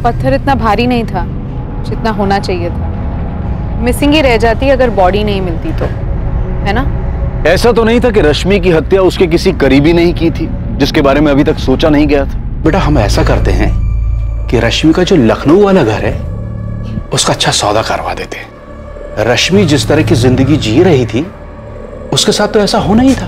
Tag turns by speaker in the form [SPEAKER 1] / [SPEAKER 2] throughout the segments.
[SPEAKER 1] पत्थर इतना भारी नहीं था जितना होना चाहिए था। मिसिंग ही रह जाती अगर बॉडी नहीं मिलती तो, है ना?
[SPEAKER 2] ऐसा तो नहीं था कि रश्मि की हत्या उसके किसी करीबी ने ही की थी जिसके बारे में अभी तक सोचा नहीं गया था।
[SPEAKER 3] बेटा हम ऐसा करते हैं कि रश्मि का जो लखनऊ वाला घर है उसका अच्छा सौदा करवा देते हैं। रश्मि जिस तरह की जिंदगी जी रही थी उसके साथ तो ऐसा होना ही था।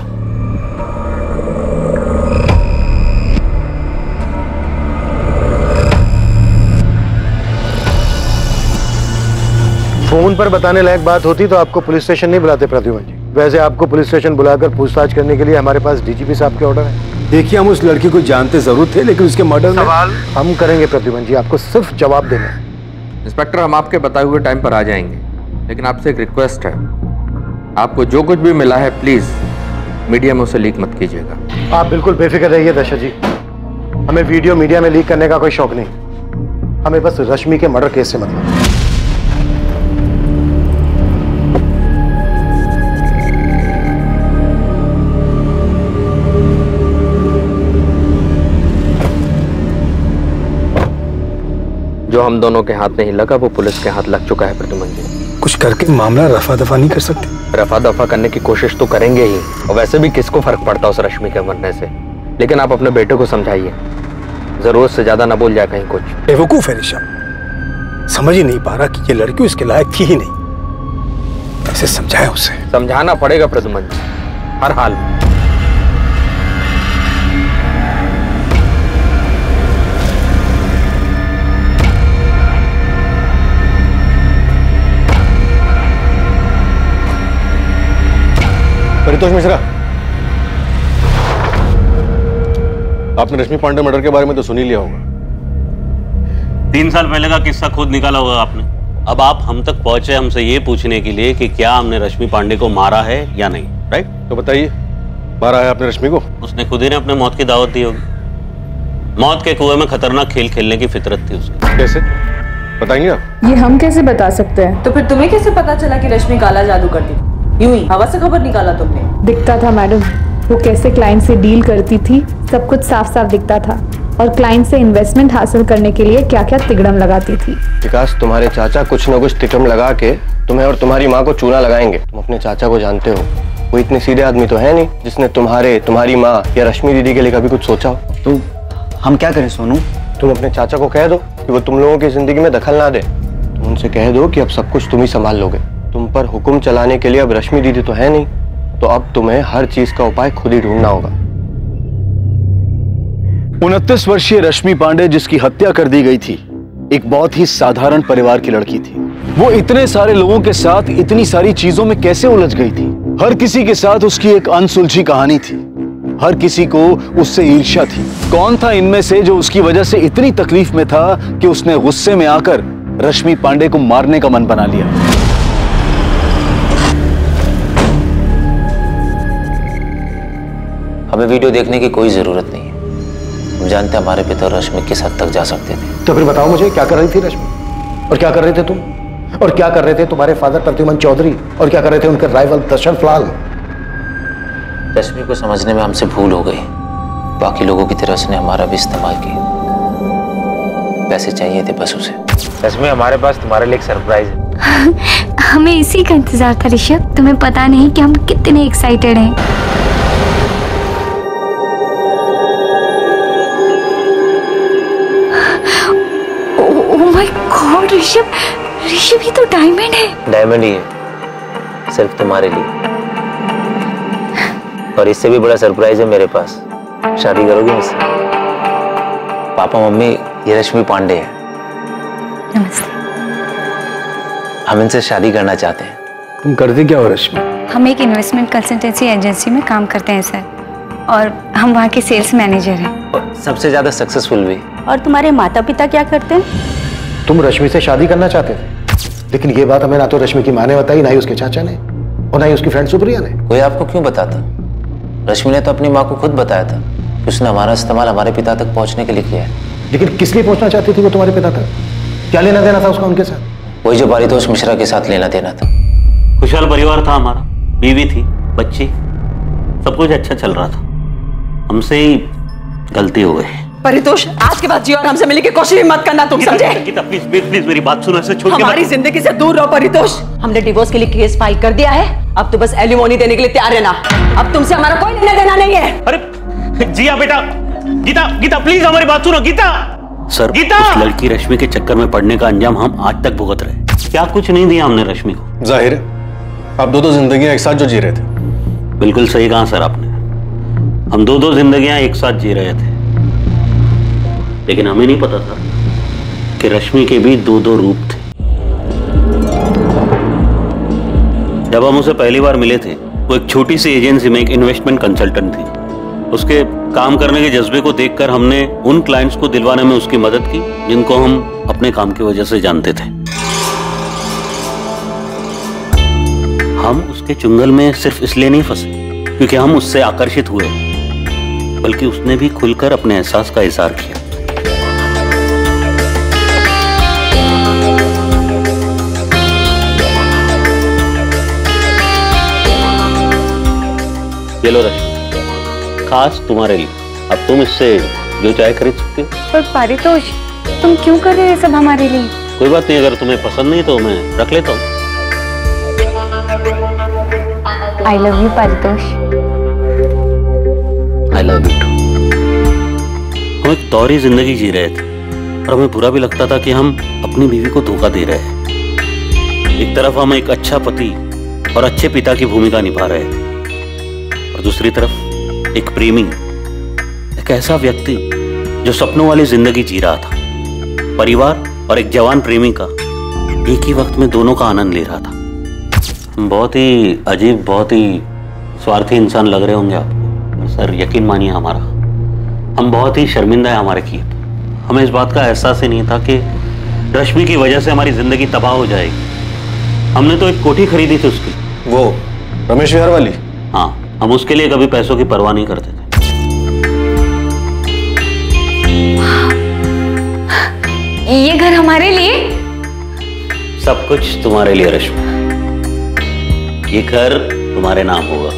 [SPEAKER 4] फोन पर बताने लायक बात होती तो आपको पुलिस स्टेशन नहीं बुलाते प्रद्युमन जी। वैसे आपको पुलिस स्टेशन बुलाकर पूछताछ करने के लिए हमारे पास डीजीपी साहब के ऑर्डर है।
[SPEAKER 3] देखिए हम उस लड़की को जानते जरूर थे लेकिन उसके मर्डर में
[SPEAKER 4] सवाल हम करेंगे प्रद्युमन जी, आपको सिर्फ जवाब देना है।
[SPEAKER 5] इंस्पेक्टर हम आपके बताए हुए टाइम पर आ जाएंगे, लेकिन आपसे एक रिक्वेस्ट है, आपको जो कुछ भी मिला है प्लीज मीडिया में उसे लीक मत कीजिएगा।
[SPEAKER 4] आप बिल्कुल बेफिक्र रहिए दशरथ जी, हमें वीडियो मीडिया में लीक करने का कोई शौक नहीं, हमें बस रश्मि के मर्डर केस से मतलब।
[SPEAKER 5] जो हम दोनों के हाथ नहीं लगा वो पुलिस के हाथ लग चुका है प्रद्युमन जी।
[SPEAKER 3] कुछ करके मामला रफा दफा नहीं कर सकते?
[SPEAKER 5] रफा दफा करने की कोशिश तो करेंगे ही, और वैसे भी किसको फर्क पड़ता उस रश्मि के मरने से। लेकिन आप अपने बेटे को समझाइए, जरूरत से ज्यादा ना बोल जाए कहीं कुछ।
[SPEAKER 3] बेवकूफ है ऋषभ, समझ ही नहीं पा रहा कि ये लड़की उसके लायक थी ही नहीं। कैसे समझाएं उसे?
[SPEAKER 5] समझाना पड़ेगा प्रद्युमन जी, हर हाल में।
[SPEAKER 4] परितोष मिश्रा, आपने रश्मि पांडे मर्डर के बारे में तो सुन ही लिया होगा।
[SPEAKER 6] 3 साल पहले का किस्सा खुद निकाला होगा आपने। अब आप हम तक पहुंचे हमसे ये पूछने के लिए कि क्या हमने रश्मि पांडे को मारा है या नहीं, राइट?
[SPEAKER 4] तो बताइए, मारा है आपने रश्मि को?
[SPEAKER 6] उसने खुद ही ने अपने मौत की दावत दी होगी। मौत के कुएं में खतरनाक खेल खेलने की फितरत थी उसकी।
[SPEAKER 4] कैसे बताएंगे आप?
[SPEAKER 1] ये हम कैसे बता सकते हैं?
[SPEAKER 7] तो फिर तुम्हें कैसे पता चला कि रश्मि काला जादू करती थी? यूं ही हवा से खबर निकाला तुमने?
[SPEAKER 1] दिखता था मैडम, वो कैसे क्लाइंट से डील करती थी, सब कुछ साफ साफ दिखता था। और क्लाइंट से इन्वेस्टमेंट हासिल करने के लिए क्या क्या तिगड़म लगाती थी।
[SPEAKER 8] विकास, तुम्हारे चाचा कुछ न कुछ तिगड़म लगा के तुम्हें और तुम्हारी माँ को चूना लगाएंगे। तुम अपने चाचा को जानते हो, वो इतने सीधे आदमी तो है नहीं जिसने तुम्हारी माँ या रश्मि दीदी के लिए कभी कुछ सोचा हो।
[SPEAKER 9] तो हम क्या करें सोनू?
[SPEAKER 8] तुम अपने चाचा को कह दो कि वो तुम लोगों की जिंदगी में दखल ना दे। तुम उनसे कह दो कि अब सब कुछ तुम ही संभाल लोगे। तुम पर हुक्म चलाने के लिए अब रश्मि दीदी तो है नहीं, तो अब तुम्हें हर चीज का उपाय खुद ही ढूंढना होगा।
[SPEAKER 2] 29 वर्षीय रश्मि पांडे जिसकी हत्या कर दी गई थी, एक बहुत ही साधारण परिवार की लड़की थी। वो इतने सारे लोगों के साथ इतनी सारी चीजों में कैसे उलझ गई थी? हर किसी के साथ उसकी एक अनसुलझी कहानी थी, हर किसी को उससे ईर्ष्या थी। कौन था इनमें से जो उसकी वजह से इतनी तकलीफ में था कि उसने गुस्से में आकर रश्मि पांडे को मारने का मन बना लिया?
[SPEAKER 10] हमें वीडियो देखने की कोई जरूरत नहीं है, हम जानते हैं हमारे पिता रश्मि किस हद तक जा सकते थे।
[SPEAKER 4] तो फिर बताओ मुझे, क्या कर रही थी रश्मि? और क्या कर रहे थे तुम? और क्या कर रहे थे तुम्हारे फादर प्रद्युमन चौधरी? और क्या कर रहे थे उनके राइवल दशरथ लाल?
[SPEAKER 10] रश्मि को समझने में हमसे भूल हो गई, बाकी लोगों की तरह उसने हमारा भी इस्तेमाल किया। पैसे चाहिए थे बस उसे।
[SPEAKER 8] रश्मि, हमारे पास तुम्हारे लिए एक सरप्राइज है।
[SPEAKER 11] हमें इसी का इंतजार था ऋषभ, तुम्हें पता नहीं कि हम कितने एक्साइटेड हैं। गॉड ऋषभ, ऋषभ ये तो डायमंड है।
[SPEAKER 10] डायमंड ही है, सिर्फ तुम्हारे लिए। और इससे भी बड़ा सरप्राइज है मेरे पास। शादी करोगे मुझसे? पापा मम्मी, ये रश्मि पांडे है।
[SPEAKER 11] नमस्ते।
[SPEAKER 10] हम इनसे शादी करना चाहते हैं।
[SPEAKER 3] तुम करते क्या हो रश्मि?
[SPEAKER 11] हम एक इन्वेस्टमेंट कंसल्टेंसी एजेंसी में काम करते हैं सर, और हम वहाँ के सेल्स मैनेजर हैं।
[SPEAKER 10] सबसे ज्यादा सक्सेसफुल भी।
[SPEAKER 7] और तुम्हारे माता पिता क्या करते हैं?
[SPEAKER 4] तुम रश्मि से शादी करना चाहते थे, लेकिन ये बात हमें ना तो रश्मि की माँ ने बताई, ना ही उसके चाचा ने, और ना ही उसकी फ्रेंड सुप्रिया ने।
[SPEAKER 10] कोई आपको क्यों बताता? रश्मि ने तो अपनी माँ को खुद बताया था कि उसने हमारा इस्तेमाल हमारे पिता तक पहुंचने के लिए किया है।
[SPEAKER 4] लेकिन किस लिए पहुंचना चाहती थी वो तुम्हारे पिता तक? क्या लेना देना था उसका उनके साथ?
[SPEAKER 10] वही जो परितोष मिश्रा के साथ लेना देना था।
[SPEAKER 6] खुशहाल परिवार था हमारा, बीवी थी, बच्ची, सब कुछ अच्छा चल रहा था। हमसे ही गलती हो गई।
[SPEAKER 7] परितोष, आज के बाद जी और हमसे मिलने की कोशिश भी मत करना, तुम समझे?
[SPEAKER 6] गीता प्लीज प्लीज मेरी बात सुनो, ऐसे छोड़ के
[SPEAKER 7] हमारी जिंदगी से दूर रहो परितोष। हमने डिवोर्स के लिए केस फाइल कर दिया है, अब तो बस एलिमोनी देने के लिए तैयार रहना। अब तुमसे हमारा कोई लेना देना नहीं है।
[SPEAKER 6] अरे जिया बेटा, गीता गीता प्लीज हमारी बात सुनो। गीता
[SPEAKER 2] सर,
[SPEAKER 6] गीता,
[SPEAKER 2] उस लड़की रश्मि के चक्कर में पड़ने का अंजाम हम आज तक भुगत रहे।
[SPEAKER 6] क्या कुछ नहीं दिया हमने रश्मि को?
[SPEAKER 12] जाहिर है आप दो जिंदगियां एक साथ जो जी रहे थे।
[SPEAKER 6] बिल्कुल सही कहा सर आपने, हम दो जिंदगियां एक साथ जी रहे थे, लेकिन हमें नहीं पता था कि रश्मि के भी दो रूप थे। जब हम उसे पहली बार मिले थे, वो एक छोटी सी एजेंसी में एक इन्वेस्टमेंट कंसल्टेंट थी। उसके काम करने के जज्बे को देखकर हमने उन क्लाइंट्स को दिलवाने में उसकी मदद की जिनको हम अपने काम की वजह से जानते थे। हम उसके चुंगल में सिर्फ इसलिए नहीं फंसे क्योंकि हम उससे आकर्षित हुए, बल्कि उसने भी खुलकर अपने एहसास का इजहार किया। ये लो रश्मि, खास तुम्हारे लिए। अब तुम इससे जो चाहे खरीद सकते हो।
[SPEAKER 11] पर पारितोष, तुम क्यों कर रहे हो सब हमारे लिए?
[SPEAKER 6] कोई बात नहीं, अगर तुम्हें पसंद नहीं तो मैं रख लेता हूँ।
[SPEAKER 11] I love you Paritosh.
[SPEAKER 6] I love you too। हम एक तौरी जिंदगी जी रहे थे और हमें बुरा भी लगता था कि हम अपनी बीवी को धोखा दे रहे हैं। एक तरफ हम एक अच्छा पति और अच्छे पिता की भूमिका निभा रहे थे और दूसरी तरफ एक प्रेमी, एक ऐसा व्यक्ति जो सपनों वाली जिंदगी जी रहा था। परिवार और एक जवान प्रेमी का एक ही वक्त में दोनों का आनंद ले रहा था। बहुत ही अजीब, बहुत ही स्वार्थी इंसान लग रहे होंगे आपको, सर यकीन मानिए हमारा, हम बहुत ही शर्मिंदा है हमारे किए। हमें इस बात का एहसास ही नहीं था कि रश्मि की वजह से हमारी जिंदगी तबाह हो जाएगी। हमने तो एक कोठी खरीदी थी उसकी,
[SPEAKER 12] वो रमेश विहार वाली।
[SPEAKER 6] हाँ, हम उसके लिए कभी पैसों की परवाह नहीं करते थे।
[SPEAKER 11] ये घर हमारे लिए?
[SPEAKER 6] सब कुछ तुम्हारे लिए रश्मि, ये घर तुम्हारे नाम होगा।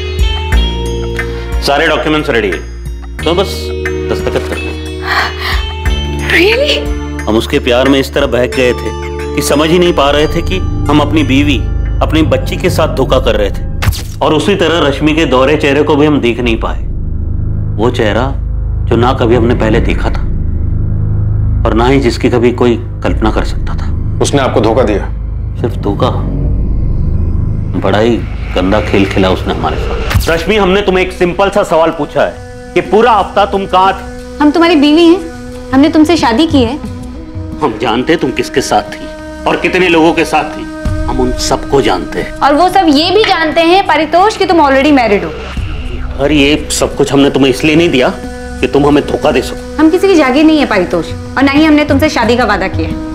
[SPEAKER 6] सारे डॉक्यूमेंट्स रेडी है, तो बस दस्तखत करना।
[SPEAKER 11] Really?
[SPEAKER 6] हम उसके प्यार में इस तरह बहक गए थे कि समझ ही नहीं पा रहे थे कि हम अपनी बीवी, अपनी बच्ची के साथ धोखा कर रहे थे। और उसी तरह रश्मि के दोहरे चेहरे को भी हम देख नहीं पाए, वो चेहरा जो ना कभी हमने पहले देखा था और ना ही जिसकी कभी कोई कल्पना कर सकता था।
[SPEAKER 12] उसने आपको धोखा दिया?
[SPEAKER 6] सिर्फ धोखा, बड़ा ही गंदा खेल खेला उसने हमारे साथ। रश्मि, हमने तुम्हें एक सिंपल सा सवाल पूछा है कि पूरा हफ्ता तुम कहाँ थे?
[SPEAKER 11] हम तुम्हारी बीवी हैं, हमने तुमसे शादी की है।
[SPEAKER 6] हम जानते तुम किसके साथ थी और कितने लोगों के साथ थी, हम उन सबको जानते हैं।
[SPEAKER 11] और वो सब ये भी जानते हैं पारितोष कि तुम ऑलरेडी मैरिड हो।
[SPEAKER 6] और ये सब कुछ हमने तुम्हें इसलिए नहीं दिया कि तुम हमें धोखा दे सको।
[SPEAKER 11] हम किसी की जागीर नहीं है पारितोष, और ना ही हमने तुमसे शादी का वादा किया है।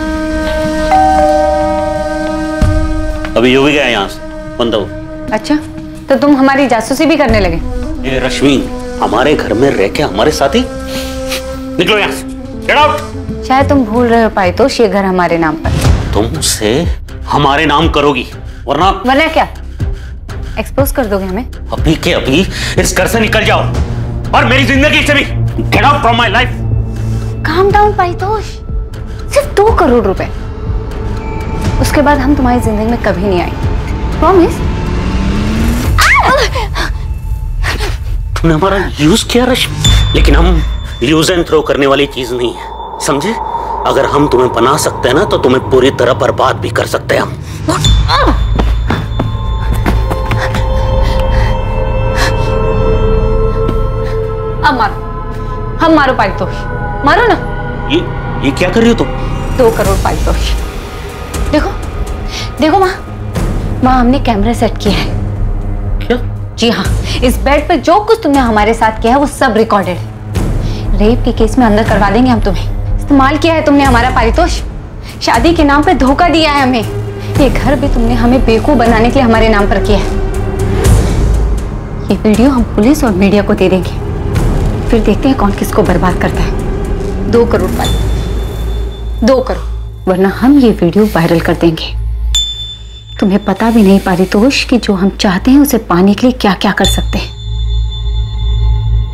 [SPEAKER 6] अभी यो भी गया यहाँ से, बंद हो।
[SPEAKER 11] अच्छा, तो तुम हमारी जासूसी भी करने लगे?
[SPEAKER 6] ये रश्मि, हमारे घर में रह के हमारे साथ ही निकलो यहाँ से, गेट आउट।
[SPEAKER 11] शायद तुम भूल रहे हो पारितोष, ये घर हमारे नाम पर।
[SPEAKER 6] तुम उसे हमारे नाम करोगी, वरना
[SPEAKER 11] क्या एक्सपोज कर दोगे हमें?
[SPEAKER 6] अभी के अभी इस घर से निकल जाओ और मेरी जिंदगी से भी। Get out from my life.
[SPEAKER 11] Calm down Paritosh, सिर्फ 2 करोड़ रुपए, उसके बाद हम तुम्हारी जिंदगी में कभी नहीं आएंगे, प्रॉमिस।
[SPEAKER 6] तुमने हमारा यूज किया रश्मि, लेकिन हम यूज एंड थ्रो करने वाली चीज नहीं है, समझे? अगर हम तुम्हें बना सकते हैं ना, तो तुम्हें पूरी तरह बर्बाद भी कर सकते हैं हम।
[SPEAKER 11] अब मारो, हम मारो पारितोष, मारो ना।
[SPEAKER 6] ये क्या कर रही हो तुम?
[SPEAKER 11] 2 करोड़ पारितोष। देखो देखो माँ, हमने कैमरा सेट किया है।
[SPEAKER 6] क्या?
[SPEAKER 11] जी हाँ, इस बेड पर जो कुछ तुमने हमारे साथ किया है वो सब रिकॉर्डेड है। रेप के केस में अंदर करवा देंगे हम तुम्हें। इस्तेमाल किया है तुमने हमारा पारितोष, शादी के नाम पे धोखा दिया है हमें। ये घर भी तुमने हमें बेवकूफ बनाने के लिए हमारे नाम पर किया है। ये वीडियो हम पुलिस और मीडिया को दे देंगे, फिर देखते हैं कौन किसको बर्बाद करता है। 2 करोड़ पारितोष, 2 करोड़, वरना हम ये वीडियो वायरल कर देंगे। तुम्हें पता भी नहीं पारितोष कि जो हम चाहते हैं उसे पाने के लिए क्या क्या कर सकते हैं।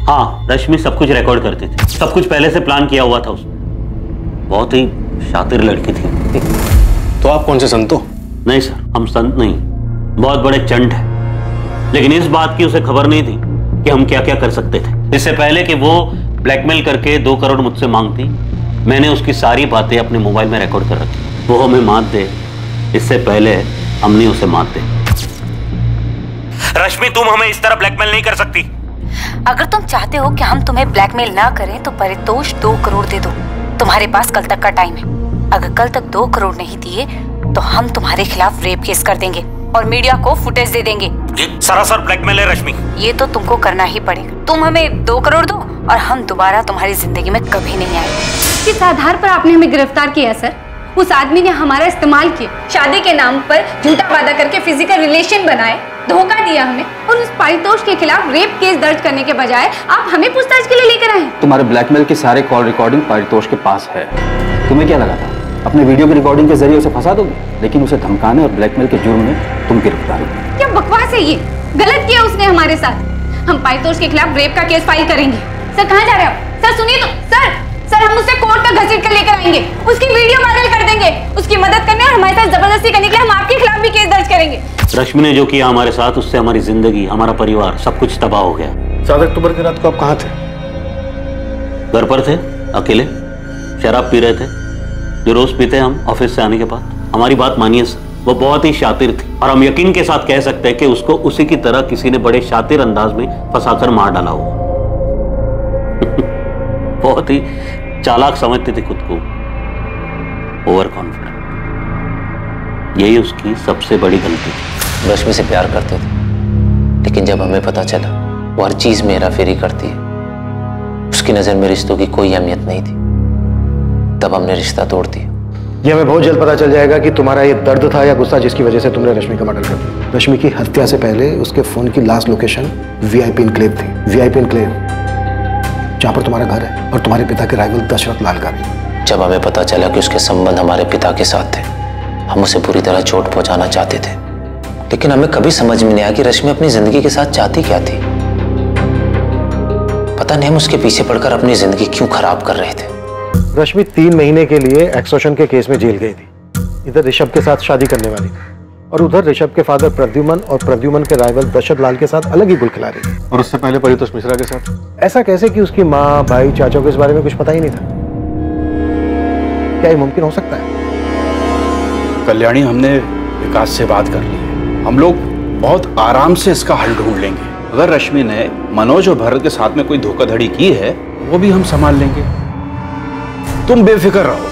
[SPEAKER 6] हाँ, रश्मि सब कुछ रिकॉर्ड करती थी, सब कुछ पहले से प्लान किया हुआ था उसने। बहुत ही शातिर लड़की थी।
[SPEAKER 12] तो आप कौन से संत हो?
[SPEAKER 6] नहीं सर, हम संत नहीं, बहुत बड़े चंट हैं। लेकिन इस बात की उसे खबर नहीं थी कि हम क्या क्या कर सकते थे। इससे पहले कि वो ब्लैकमेल करके 2 करोड़ मुझसे मांगती, मैंने उसकी सारी बातें अपने मोबाइल में रिकॉर्ड कर रखी। वो हमें मात दे इससे पहले हमने उसे मात दे। रश्मि, तुम हमें इस तरह ब्लैकमेल नहीं कर सकती।
[SPEAKER 11] अगर तुम चाहते हो कि हम तुम्हें ब्लैकमेल ना करें तो परितोष 2 करोड़ दे दो। तुम्हारे पास कल तक का टाइम है। अगर कल तक 2 करोड़ नहीं दिए तो हम तुम्हारे खिलाफ रेप केस कर देंगे और मीडिया को फुटेज दे देंगे।
[SPEAKER 6] ये सरासर ब्लैकमेल है रश्मि।
[SPEAKER 11] ये तो तुमको करना ही पड़ेगा। तुम हमें 2 करोड़ दो और हम दोबारा तुम्हारी जिंदगी में कभी नहीं आएंगे।
[SPEAKER 13] किस आधार पर आपने हमें गिरफ्तार किया सर? उस आदमी ने हमारा इस्तेमाल किया, शादी के नाम पर झूठा वादा करके फिजिकल रिलेशन बनाए, धोखा दिया हमें, और उस परितोष के खिलाफ रेप केस दर्ज करने के बजाय आप हमें पूछताछ के लिए लेकर आए।
[SPEAKER 3] तुम्हारे ब्लैकमेल के सारे कॉल रिकॉर्डिंग परितोष के पास है। तुम्हें क्या लगा था अपने वीडियो की रिकॉर्डिंग के जरिए उसे फंसा दोगे? लेकिन उसे धमकाने और ब्लैकमेल के जुर्म में तुम गिरफ्तार हो।
[SPEAKER 13] क्या बकवास है ये? गलत किया उसने हमारे साथ। हम परितोष के खिलाफ रेप का केस फाइल करेंगे। सर कहाँ जा रहे हो? सर सुनिए तो। सर हम उसे कोर्ट तक घसीट कर लेकर आएंगे, उसकी वीडियो वायरल कर देंगे, उसकी मदद करने और हमारे साथ जबरदस्ती करने के लिए हम आपके खिलाफ भी केस दर्ज करेंगे।
[SPEAKER 6] रश्मि ने जो किया हमारे साथ, उससे हमारी जिंदगी, हमारा परिवार, सब कुछ तबाह हो गया।
[SPEAKER 12] 7 अक्टूबर की रात को आप कहाँ थे?
[SPEAKER 6] घर पर थे, अकेले शराब पी रहे थे, जो रोज पीते हम ऑफिस से आने के बाद। हमारी बात मानिए सर, वो बहुत ही शातिर थी और हम यकीन के साथ कह सकते हैं कि उसको उसी की तरह किसी ने बड़े शातिर अंदाज में फंसाकर मार डाला हो। बहुत ही चालाक समझती थी खुद को, ओवर कॉन्फिडेंट। यही उसकी सबसे बड़ी गलती थी।
[SPEAKER 10] रश्मि से प्यार करते थे, लेकिन जब हमें पता चला वो हर चीज में हेराफेरी करती है, उसकी नजर में रिश्तों की कोई अहमियत नहीं थी, तब हमने रिश्ता तोड़ दिया।
[SPEAKER 4] ये हमें बहुत जल्द पता चल जाएगा कि तुम्हारा ये दर्द था या गुस्सा जिसकी वजह से तुमने रश्मि का मर्डर कर दिया। रश्मि की हत्या से पहले उसके फोन की लास्ट लोकेशन वीआईपी एन्क्लेव थी। वीआईपी एन्क्लेव जहां पर तुम्हारा घर है और तुम्हारे पिता के राइवल दशरथ लाल का भी।
[SPEAKER 10] जब हमें पता चला कि उसके संबंध हमारे पिता के साथ थे, हम उसे पूरी तरह चोट पहुंचाना चाहते थे, लेकिन हमें कभी समझ में नहीं आया कि रश्मि अपनी जिंदगी के साथ चाहती क्या थी। पता नहीं हम उसके पीछे पड़कर अपनी जिंदगी क्यों खराब कर रहे थे।
[SPEAKER 4] रश्मि 3 महीने के लिए एक्सटॉर्शन के केस में जेल गई थी। इधर ऋषभ के साथ शादी करने वाली थी और उधर ऋषभ के फादर प्रद्युमन और प्रद्युमन के राइवल दशरथ लाल के साथ अलग ही गुल खिला रही थी।
[SPEAKER 12] और उससे पहले परितोष मिश्रा के साथ।
[SPEAKER 4] ऐसा कैसे कि उसकी माँ, भाई, चाचा को इस बारे में कुछ पता ही नहीं था? क्या ये मुमकिन हो सकता है?
[SPEAKER 3] कल्याणी, हमने विकास से बात कर ली है। हम लोग बहुत आराम से इसका हल ढूंढ लेंगे। अगर रश्मि ने मनोज और भरत के साथ में कोई धोखाधड़ी की है, वो भी हम संभाल लेंगे। तुम बेफिक्र रहो।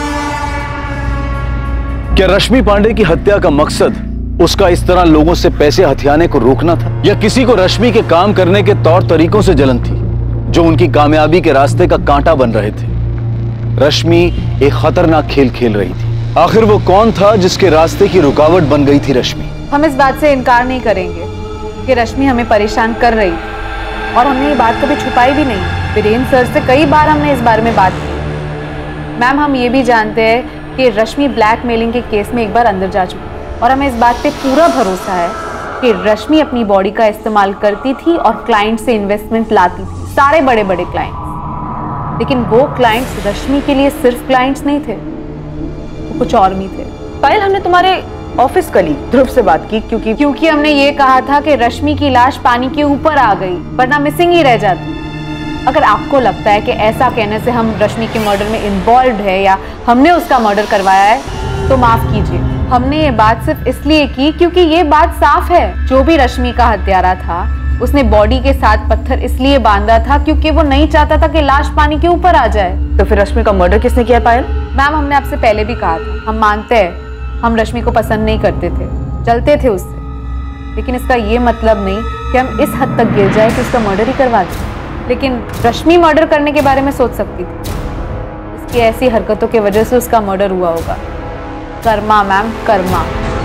[SPEAKER 2] क्या रश्मि पांडे की हत्या का मकसद उसका इस तरह लोगों से पैसे हथियाने को रोकना था, या किसी को रश्मि के काम करने के तौर तरीकों से जलन थी जो उनकी कामयाबी के रास्ते का कांटा बन रहे थे? रश्मि एक खतरनाक खेल खेल रही थी। आखिर वो कौन था जिसके रास्ते की रुकावट बन गई थी रश्मि?
[SPEAKER 1] हम इस बात से इनकार नहीं करेंगे कि रश्मि हमें परेशान कर रही थी और हमने ये बात कभी छुपाई भी नहीं। वीरेंद्र सर से कई बार हमने इस बारे में बात की। मैम, हम ये भी जानते हैं कि रश्मि ब्लैकमेलिंग के केस में एक बार अंदर जा चुकी और हमें इस बात पे पूरा भरोसा है कि रश्मि अपनी बॉडी का इस्तेमाल करती थी और क्लाइंट से इन्वेस्टमेंट लाती थी, सारे बड़े बड़े क्लाइंट्स। लेकिन वो क्लाइंट्स रश्मि के लिए सिर्फ क्लाइंट्स नहीं थे, वो कुछ और भी थे।
[SPEAKER 7] पायल, हमने तुम्हारे ऑफिस कलीग ध्रुव से बात की क्योंकि
[SPEAKER 1] हमने ये कहा था कि रश्मि की लाश पानी के ऊपर आ गई वरना मिसिंग ही रह जाती। अगर आपको लगता है कि ऐसा कहने से हम रश्मि के मर्डर में इन्वॉल्व है या हमने उसका मर्डर करवाया है, तो माफ कीजिए। हमने ये बात सिर्फ इसलिए की क्योंकि ये बात साफ है, जो भी रश्मि का हत्यारा था उसने बॉडी के साथ पत्थर इसलिए बांधा था क्योंकि वो नहीं चाहता था कि लाश पानी के ऊपर आ जाए।
[SPEAKER 7] तो फिर रश्मि का मर्डर किसने किया पायल?
[SPEAKER 1] मैम, हमने आपसे पहले भी कहा था, हम मानते हैं हम रश्मि को पसंद नहीं करते थे, जलते थे उससे, लेकिन इसका ये मतलब नहीं कि हम इस हद तक गिर जाए कि उसका मर्डर ही करवा दें। लेकिन रश्मि मर्डर करने के बारे में सोच सकती थी, इसकी ऐसी हरकतों की वजह से उसका मर्डर हुआ होगा। कर्मा मैम, कर्मा।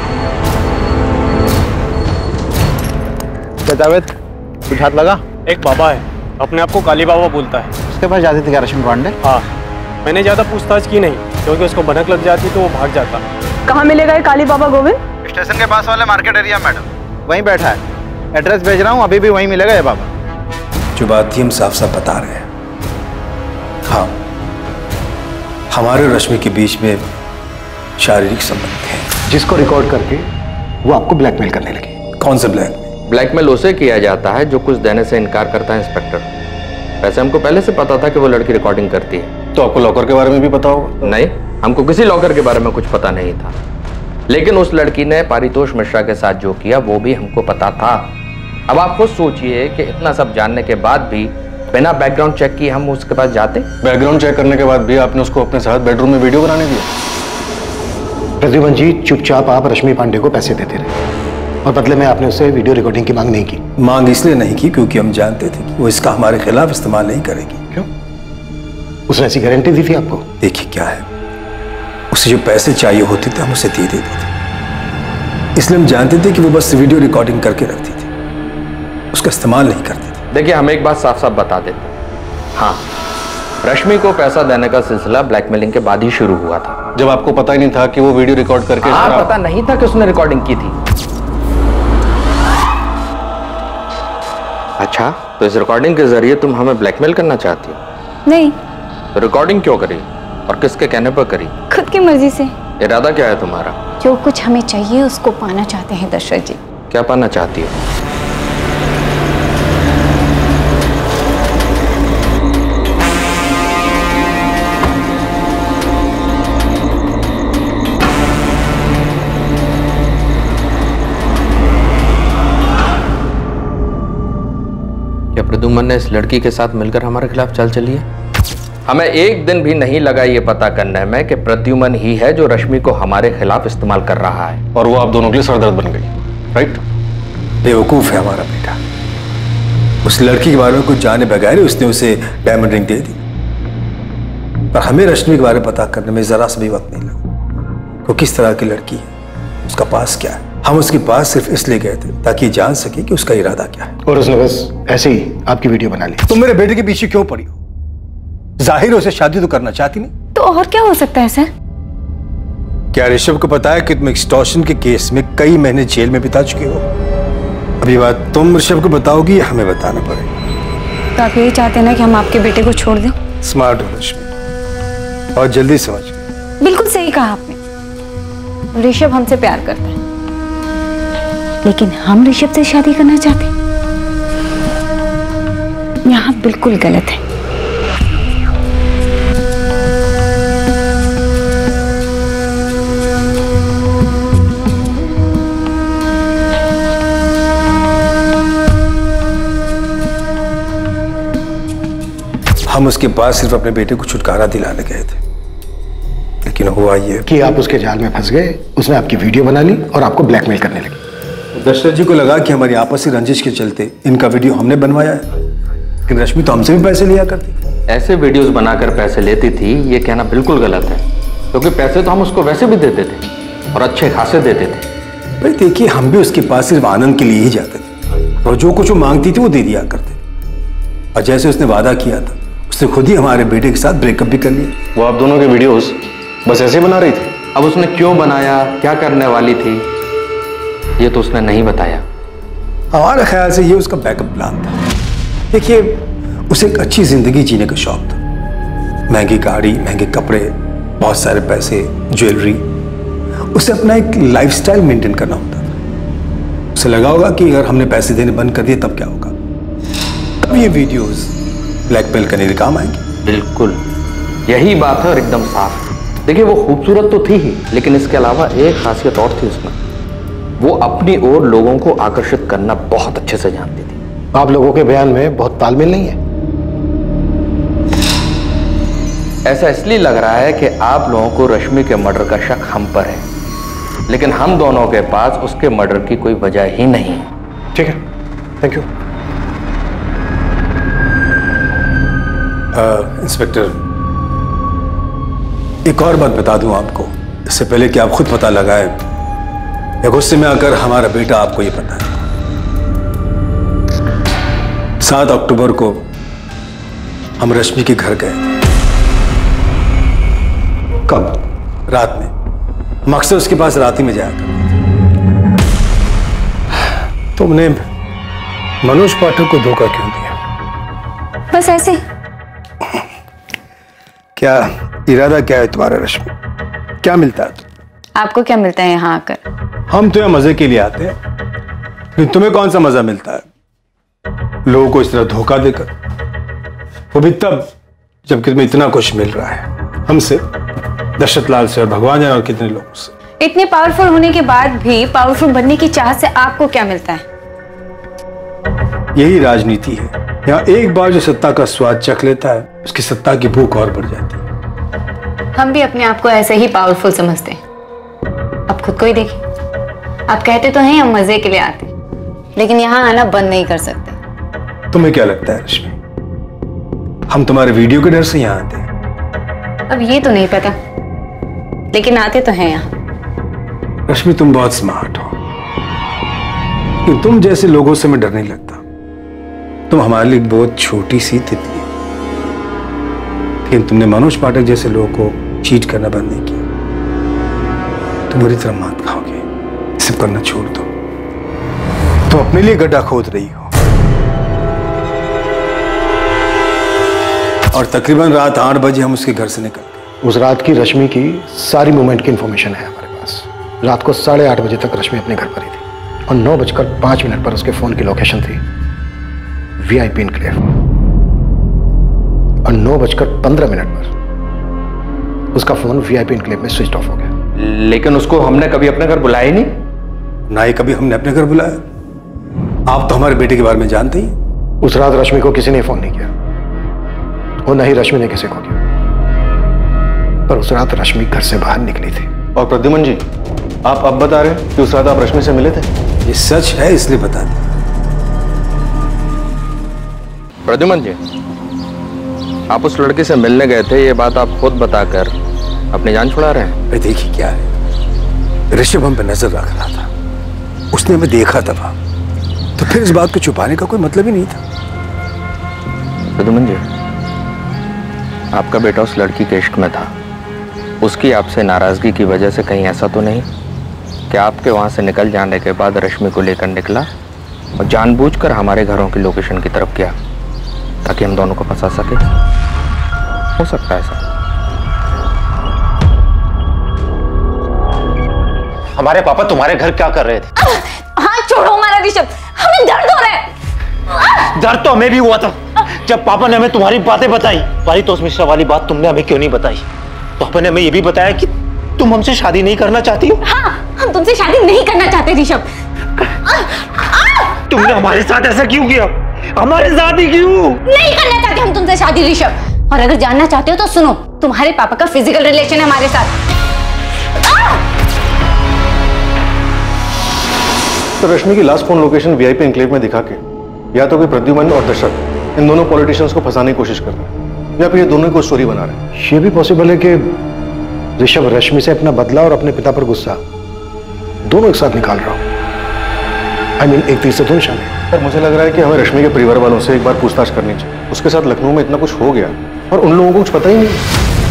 [SPEAKER 4] जावेद, कुछ हाथ लगा?
[SPEAKER 14] एक बाबा है, अपने आप को काली बाबा बोलता है।
[SPEAKER 9] उसके पास जाती थी क्या रश्मि पांडे?
[SPEAKER 14] हाँ, मैंने ज्यादा पूछताछ की नहीं क्योंकि उसको भनक लग जाती तो वो भाग जाता।
[SPEAKER 7] कहाँ मिलेगा ये काली बाबा गोविंद?
[SPEAKER 9] स्टेशन के पास वाले मार्केट एरिया मैडम, वहीं बैठा है। एड्रेस भेज रहा हूँ, अभी भी वहीं मिलेगा ये बाबा।
[SPEAKER 15] जो बात थी हम साफ साफ बता रहे हैं। हाँ, हमारे और रश्मि के बीच में शारीरिक संबंध है।
[SPEAKER 4] जिसको रिकॉर्ड करके वो आपको ब्लैकमेल करने लगी।
[SPEAKER 15] कौन सा ब्लैकमेल?
[SPEAKER 5] ब्लैकमेल उसे किया जाता है जो कुछ देने से इनकार करता है इंस्पेक्टर। वैसे हमको पहले से पता था कि वो लड़की रिकॉर्डिंग करती है।
[SPEAKER 12] तो आपको लॉकर के बारे में भी पता होगा?
[SPEAKER 5] नहीं, हमको किसी लॉकर के बारे में कुछ पता नहीं था, लेकिन उस लड़की ने पारितोष मिश्रा के साथ जो किया वो भी हमको पता था। अब आप खुद सोचिए कि इतना सब जानने के बाद भी बिना बैकग्राउंड चेक किए हम उसके पास जाते।
[SPEAKER 12] बैकग्राउंड चेक करने के बाद भी आपने उसको अपने साथ बेडरूम में वीडियो बनाने दिया?
[SPEAKER 4] प्रद्युमन जी, चुपचाप आप रश्मि पांडे को पैसे देते रहे और बदले में आपने उससे वीडियो रिकॉर्डिंग की मांग नहीं की।
[SPEAKER 15] मांग इसलिए नहीं की क्योंकि हम जानते थे कि वो इसका हमारे खिलाफ इस्तेमाल नहीं करेगी।
[SPEAKER 4] क्यों? उसने ऐसी गारंटी दी थी आपको?
[SPEAKER 15] देखिए क्या है, उसे जो पैसे चाहिए होते थे हम उसे दे देते थे, इसलिए हम जानते थे कि वो बस वीडियो रिकॉर्डिंग करके रखती थी, उसका इस्तेमाल नहीं करती थी।
[SPEAKER 5] देखिए, हम एक बात साफ साफ बता देते हैं। हाँ, रश्मि को पैसा देने का सिलसिला ब्लैकमेलिंग के बाद ही शुरू हुआ था।
[SPEAKER 12] जब आपको पता ही नहीं था कि वो वीडियो रिकॉर्ड करके?
[SPEAKER 5] हाँ, पता नहीं था कि उसने रिकॉर्डिंग की थी। अच्छा, तो इस रिकॉर्डिंग के जरिए तुम हमें ब्लैकमेल करना चाहती हो?
[SPEAKER 13] नहीं।
[SPEAKER 5] तो रिकॉर्डिंग क्यों करी और किसके कहने पर करी?
[SPEAKER 13] खुद की मर्जी से।
[SPEAKER 5] इरादा क्या है तुम्हारा?
[SPEAKER 11] जो कुछ हमें चाहिए उसको पाना चाहते हैं दशरथ जी।
[SPEAKER 5] क्या पाना चाहती हो? क्या प्रद्युमन ने इस लड़की के साथ मिलकर हमारे खिलाफ चाल चली है? हमें एक दिन भी नहीं लगा ये पता करने में कि प्रद्युमन ही है जो रश्मि को हमारे खिलाफ इस्तेमाल कर रहा है।
[SPEAKER 12] और वो आप दोनों के लिए सरदर्द बन गई, राइट?
[SPEAKER 15] बेवकूफ है हमारा बेटा। उस लड़की के बारे में कुछ जाने बगैर उसने उसे डायमंड रिंग दे दी, पर हमें रश्मि के बारे में पता करने में जरा सा भी वक्त नहीं लगा। वो किस तरह की लड़की है, उसका पास क्या है। हम उसके पास सिर्फ इसलिए गए थे ताकि जान सके कि उसका इरादा क्या है।
[SPEAKER 4] और उसने बस ऐसे ही आपकी वीडियो बना ली।
[SPEAKER 15] तुम मेरे बेटे के पीछे क्यों पड़ी हो? जाहिर उसे शादी तो करना चाहती नहीं।
[SPEAKER 13] तो और क्या हो सकता है सर?
[SPEAKER 15] क्या ऋषभ को पता है कि तुम एक्सटॉर्शन के केस में कई महीने जेल में बिता चुके हो? अभी बात तुम ऋषभ को बताओगी या हमें बताना पड़ेगा?
[SPEAKER 13] तो आप यही चाहते हैं ना कि हम आपके बेटे को छोड़ दें?
[SPEAKER 15] स्मार्ट हो रश्मि, और जल्दी समझ गए।
[SPEAKER 13] बिल्कुल सही कहा आपने। ऋषभ हमसे प्यार करता है, लेकिन हम ऋषभ से शादी करना चाहते हैं। यहाँ बिल्कुल गलत है।
[SPEAKER 15] हम उसके पास सिर्फ अपने बेटे को छुटकारा दिलाने गए थे, लेकिन हुआ ये
[SPEAKER 4] कि आप उसके जाल में फंस गए। उसने आपकी वीडियो बना ली और आपको ब्लैकमेल करने लगी।
[SPEAKER 15] दशरथ जी को लगा कि हमारी आपसी रंजिश के चलते इनका वीडियो हमने बनवाया है, लेकिन रश्मि तो हमसे भी पैसे लिया करती थी।
[SPEAKER 5] ऐसे वीडियोस बनाकर पैसे लेती थी, ये कहना बिल्कुल गलत है, क्योंकि पैसे तो हम उसको वैसे भी देते थे और अच्छे खासे देते थे।
[SPEAKER 15] भाई देखिए, हम भी उसके पास सिर्फ आनंद के लिए ही जाते थे और जो कुछ वो मांगती थी वो दे दिया करते थे। और जैसे उसने वादा किया था, उसने खुद ही हमारे बेटे के साथ ब्रेकअप भी कर लिया।
[SPEAKER 12] वो आप दोनों के वीडियोस बस ऐसे बना रही थी?
[SPEAKER 5] अब उसने क्यों बनाया, क्या करने वाली थी, ये तो उसने नहीं बताया।
[SPEAKER 15] हमारे ख्याल से ये उसका बैकअप प्लान था। देखिए, उसे एक अच्छी जिंदगी जीने का शौक था। महंगी गाड़ी, महंगे कपड़े, बहुत सारे पैसे, ज्वेलरी। उसे अपना एक लाइफस्टाइल मेंटेन करना होता था। उसे लगा होगा कि अगर हमने पैसे देने बंद कर दिए तब क्या होगा, तब ये वीडियोस ब्लैकमेल करने के काम आएंगे।
[SPEAKER 5] बिल्कुल यही बात है और एकदम साफ। देखिए, वो खूबसूरत तो थी ही, लेकिन इसके अलावा एक खासियत और थी उसमें। वो अपनी ओर लोगों को आकर्षित करना बहुत अच्छे से जानती थी।
[SPEAKER 4] आप लोगों के बयान में बहुत तालमेल नहीं है।
[SPEAKER 5] ऐसा इसलिए लग रहा है कि आप लोगों को रश्मि के मर्डर का शक हम पर है, लेकिन हम दोनों के पास उसके मर्डर की कोई वजह ही नहीं है।
[SPEAKER 4] ठीक है, थैंक यू।
[SPEAKER 15] इंस्पेक्टर, एक और बात बता दूं आपको, इससे पहले कि आप खुद पता लगाए या गुस्से में आकर हमारा बेटा आपको ये पता है। 7 अक्टूबर को हम रश्मि के घर गए थे।
[SPEAKER 4] कब?
[SPEAKER 15] रात में। हम अक्सर उसके पास रात ही में जाया करते थे। तुमने मनोज पाठक को धोखा क्यों दिया?
[SPEAKER 11] बस ऐसे।
[SPEAKER 15] क्या इरादा क्या है तुम्हारा रश्मि? क्या मिलता है?
[SPEAKER 11] आपको क्या मिलता है यहाँ आकर?
[SPEAKER 15] हम तो यहाँ मजे के लिए आते हैं, लेकिन तुम्हें कौन सा मजा मिलता है लोगों को इस तरह धोखा देकर? वो भी तब जबकि तुम्हें इतना कुछ मिल रहा है हमसे, दशरथ लाल से और भगवान जाने और कितने लोगों से।
[SPEAKER 11] इतने पावरफुल होने के बाद भी पावरफुल बनने की चाहत से आपको क्या मिलता है?
[SPEAKER 15] यही राजनीति है। यहाँ एक बार जो सत्ता का स्वाद चख लेता है, उसकी सत्ता की भूख और बढ़ जाती है।
[SPEAKER 11] हम भी अपने आप को ऐसे ही पावरफुल समझते हैं। अब खुद को ही देखिए, आप कहते तो हैं हम मजे के लिए आते, लेकिन यहाँ आना बंद नहीं कर सकते।
[SPEAKER 15] तुम्हें क्या लगता है रश्मि, हम तुम्हारे वीडियो के डर से यहाँ आते हैं?
[SPEAKER 11] अब ये तो नहीं पता, लेकिन आते तो हैं यहाँ।
[SPEAKER 15] रश्मि तुम बहुत स्मार्ट हो, कि तुम जैसे लोगों से मैं डर नहीं लगता। तुम हमारे लिए बहुत छोटी सी तितली, लेकिन तुमने मनोज पाठक जैसे लोगों को चीट करना बंद नहीं किया। तुम बुरी तरह मात खाओगे, सब करना छोड़ दो। तुम अपने लिए गड्ढा खोद रही हो, और तकरीबन रात 8 बजे हम उसके घर से निकल गए।
[SPEAKER 4] उस रात की रश्मि की सारी मूवमेंट की इंफॉर्मेशन है हमारे पास। रात को 8:30 बजे तक रश्मि अपने घर पर ही थी, और 9:05 पर उसके फोन की लोकेशन थी VIP इनक्लेव, और 9:15 पर उसका फोन VIP इनक्लेव में स्विच ऑफ हो गया।
[SPEAKER 5] लेकिन उसको हमने कभी अपने घर बुलाया ही नहीं।
[SPEAKER 15] ना ही कभी हमने अपने घर बुलाया। आप तो हमारे बेटे के बारे में जानते ही।
[SPEAKER 4] उस रात रश्मि को किसी ने फोन नहीं किया, और न ही रश्मि ने किसी को किया, पर उस रात रश्मि घर से बाहर निकली थी।
[SPEAKER 12] और प्रद्युमन जी, आप अब बता रहे हैं कि उस रात आप रश्मि से मिले थे?
[SPEAKER 15] ये सच है, इसलिए बता दें।
[SPEAKER 5] प्रद्युमन जी, आप उस लड़के से मिलने गए थे, ये बात आप खुद बताकर अपनी जान छुड़ा रहे हैं।
[SPEAKER 15] भाई देखिए क्या है, ऋषभ हम पे नजर रख रहा था, उसने हमें देखा था वहां, तो फिर इस बात को छुपाने का कोई मतलब ही नहीं था।
[SPEAKER 5] प्रद्युमन जी, आपका बेटा उस लड़की के इश्क में था, उसकी आपसे नाराजगी की वजह से कहीं ऐसा तो नहीं कि आपके वहां से निकल जाने के बाद रश्मि को लेकर निकला और जानबूझकर हमारे घरों की लोकेशन की तरफ गया ताकि हम दोनों को फंसा सके? हो सकता है ऐसा।
[SPEAKER 9] हमारे पापा तुम्हारे घर क्या कर रहे थे?
[SPEAKER 13] हाँ छोड़ो हमारा ऋषभ, हमें दर्द हो रहा है।
[SPEAKER 9] डर तो हमें भी हुआ था जब पापा ने हमें तुम्हारी बातें बताई। पारितोष मिश्रा वाली बात तुमने हमें क्यों नहीं बताई? पापा ने हमें यह भी बताया कि तुम हमसे शादी नहीं करना चाहती हो।
[SPEAKER 13] हाँ, हम तुमसे शादी नहीं करना चाहते ऋषभ।
[SPEAKER 9] तुमने हमारे साथ ऐसा क्यों किया? हमारे साथ ही क्यों?
[SPEAKER 13] नहीं करना चाहते हम तुमसे शादी ऋषभ, और अगर जानना चाहते हो तो सुनो, तुम्हारे पापा का फिजिकल रिलेशन है हमारे साथ।
[SPEAKER 12] तो रश्मि की last phone location VIP enclave में दिखा के या तो कोई प्रद्युमन और दशरथ इन दोनों पॉलिटिशियंस को फंसाने की कोशिश कर रहे हैं, या फिर ये दोनों को स्टोरी बना रहे हैं।
[SPEAKER 4] ये भी पॉसिबल है कि ऋषभ रश्मि से अपना बदला और अपने पिता पर गुस्सा दोनों एक साथ निकाल रहा हूं। I mean, एक तीर से दो निशाने।
[SPEAKER 12] पर मुझे लग रहा है कि हमें रश्मि के परिवार वालों से एक बार पूछताछ करनी चाहिए। उसके साथ लखनऊ में इतना कुछ हो गया और उन लोगों को कुछ पता ही नहीं।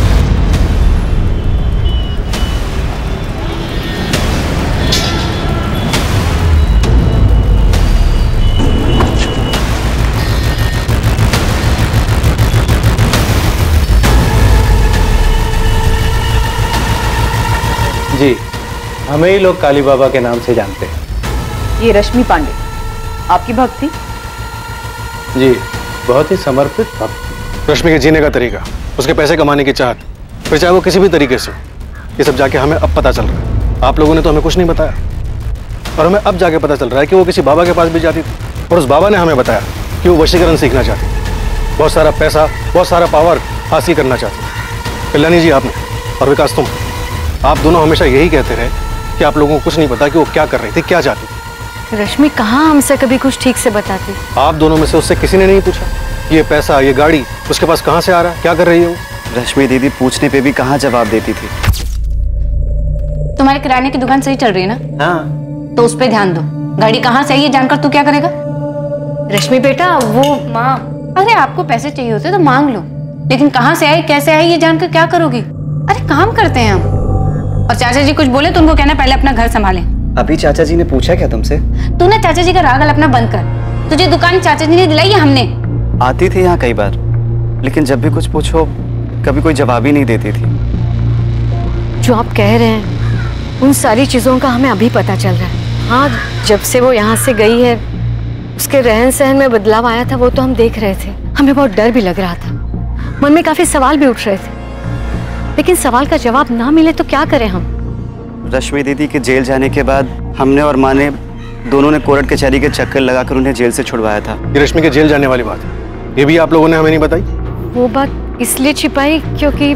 [SPEAKER 16] जी, हमें ही लोग काली बाबा के नाम से जानते हैं।
[SPEAKER 1] ये रश्मि पांडे आपकी भक्त थी?
[SPEAKER 16] जी, बहुत ही समर्पित भक्त।
[SPEAKER 12] रश्मि के जीने का तरीका, उसके पैसे कमाने की चाहत, फिर चाहे वो किसी भी तरीके से, ये सब जाके हमें अब पता चल रहा है। आप लोगों ने तो हमें कुछ नहीं बताया, और हमें अब जाके पता चल रहा है कि वो किसी बाबा के पास भी जाती थी, और उस बाबा ने हमें बताया कि वो वशीकरण सीखना चाहती थी, बहुत सारा पैसा, बहुत सारा पावर हासिल करना चाहती थी। कल्याणी जी आपने, और विकास तुम, आप दोनों हमेशा यही कहते रहे कि आप लोगों को कुछ नहीं पता कि वो क्या कर रही थी, क्या चाहती थी।
[SPEAKER 11] रश्मि कहाँ हमसे कभी कुछ ठीक से बताती।
[SPEAKER 12] आप दोनों में से उससे किसी ने नहीं पूछा ये पैसा, ये गाड़ी उसके पास कहाँ से आ रहा है, क्या कर रही है वो?
[SPEAKER 9] रश्मि दीदी पूछने पे भी कहाँ जवाब देती थी।
[SPEAKER 11] तुम्हारे किराने की दुकान सही चल रही है ना?
[SPEAKER 9] हाँ।
[SPEAKER 11] तो उस पे ध्यान दो। गाड़ी कहाँ से आई है जानकर तू क्या करेगा? रश्मि बेटा वो माँ, अरे आपको पैसे चाहिए होते तो मांग लो, लेकिन कहाँ से आई कैसे आई ये जानकर क्या करोगी? अरे काम करते हैं हम। और चाचा जी कुछ बोले तो उनको कहना पहले अपना घर संभालें।
[SPEAKER 9] अभी चाचा जी ने पूछा क्या तुमसे?
[SPEAKER 11] तू ना चाचा जी का राग अपना बंद कर। तुझे दुकान चाचा जी ने दिलाई है हमने।
[SPEAKER 17] आती थी यहाँ कई बार, लेकिन जब भी कुछ पूछो कभी कोई जवाब ही नहीं देती थी।
[SPEAKER 18] जो आप कह रहे हैं उन सारी चीज़ों का हमें अभी पता चल रहा है। हाँ, जब से वो यहाँ से गई है उसके रहन सहन में बदलाव आया था, वो तो हम देख रहे थे। हमें बहुत डर भी लग रहा था, मन में काफी सवाल भी उठ रहे थे, लेकिन सवाल का जवाब ना मिले तो क्या करें हम।
[SPEAKER 17] रश्मि दीदी के जेल जाने के बाद हमने और माँ ने दोनों ने कोर्ट कचहरी के चक्कर लगाकर उन्हें जेल से छुड़वाया था।
[SPEAKER 12] ये रश्मि के जेल जाने वाली बात है, ये भी आप लोगों ने हमें नहीं बताई?
[SPEAKER 18] वो बात इसलिए छिपाई क्योंकि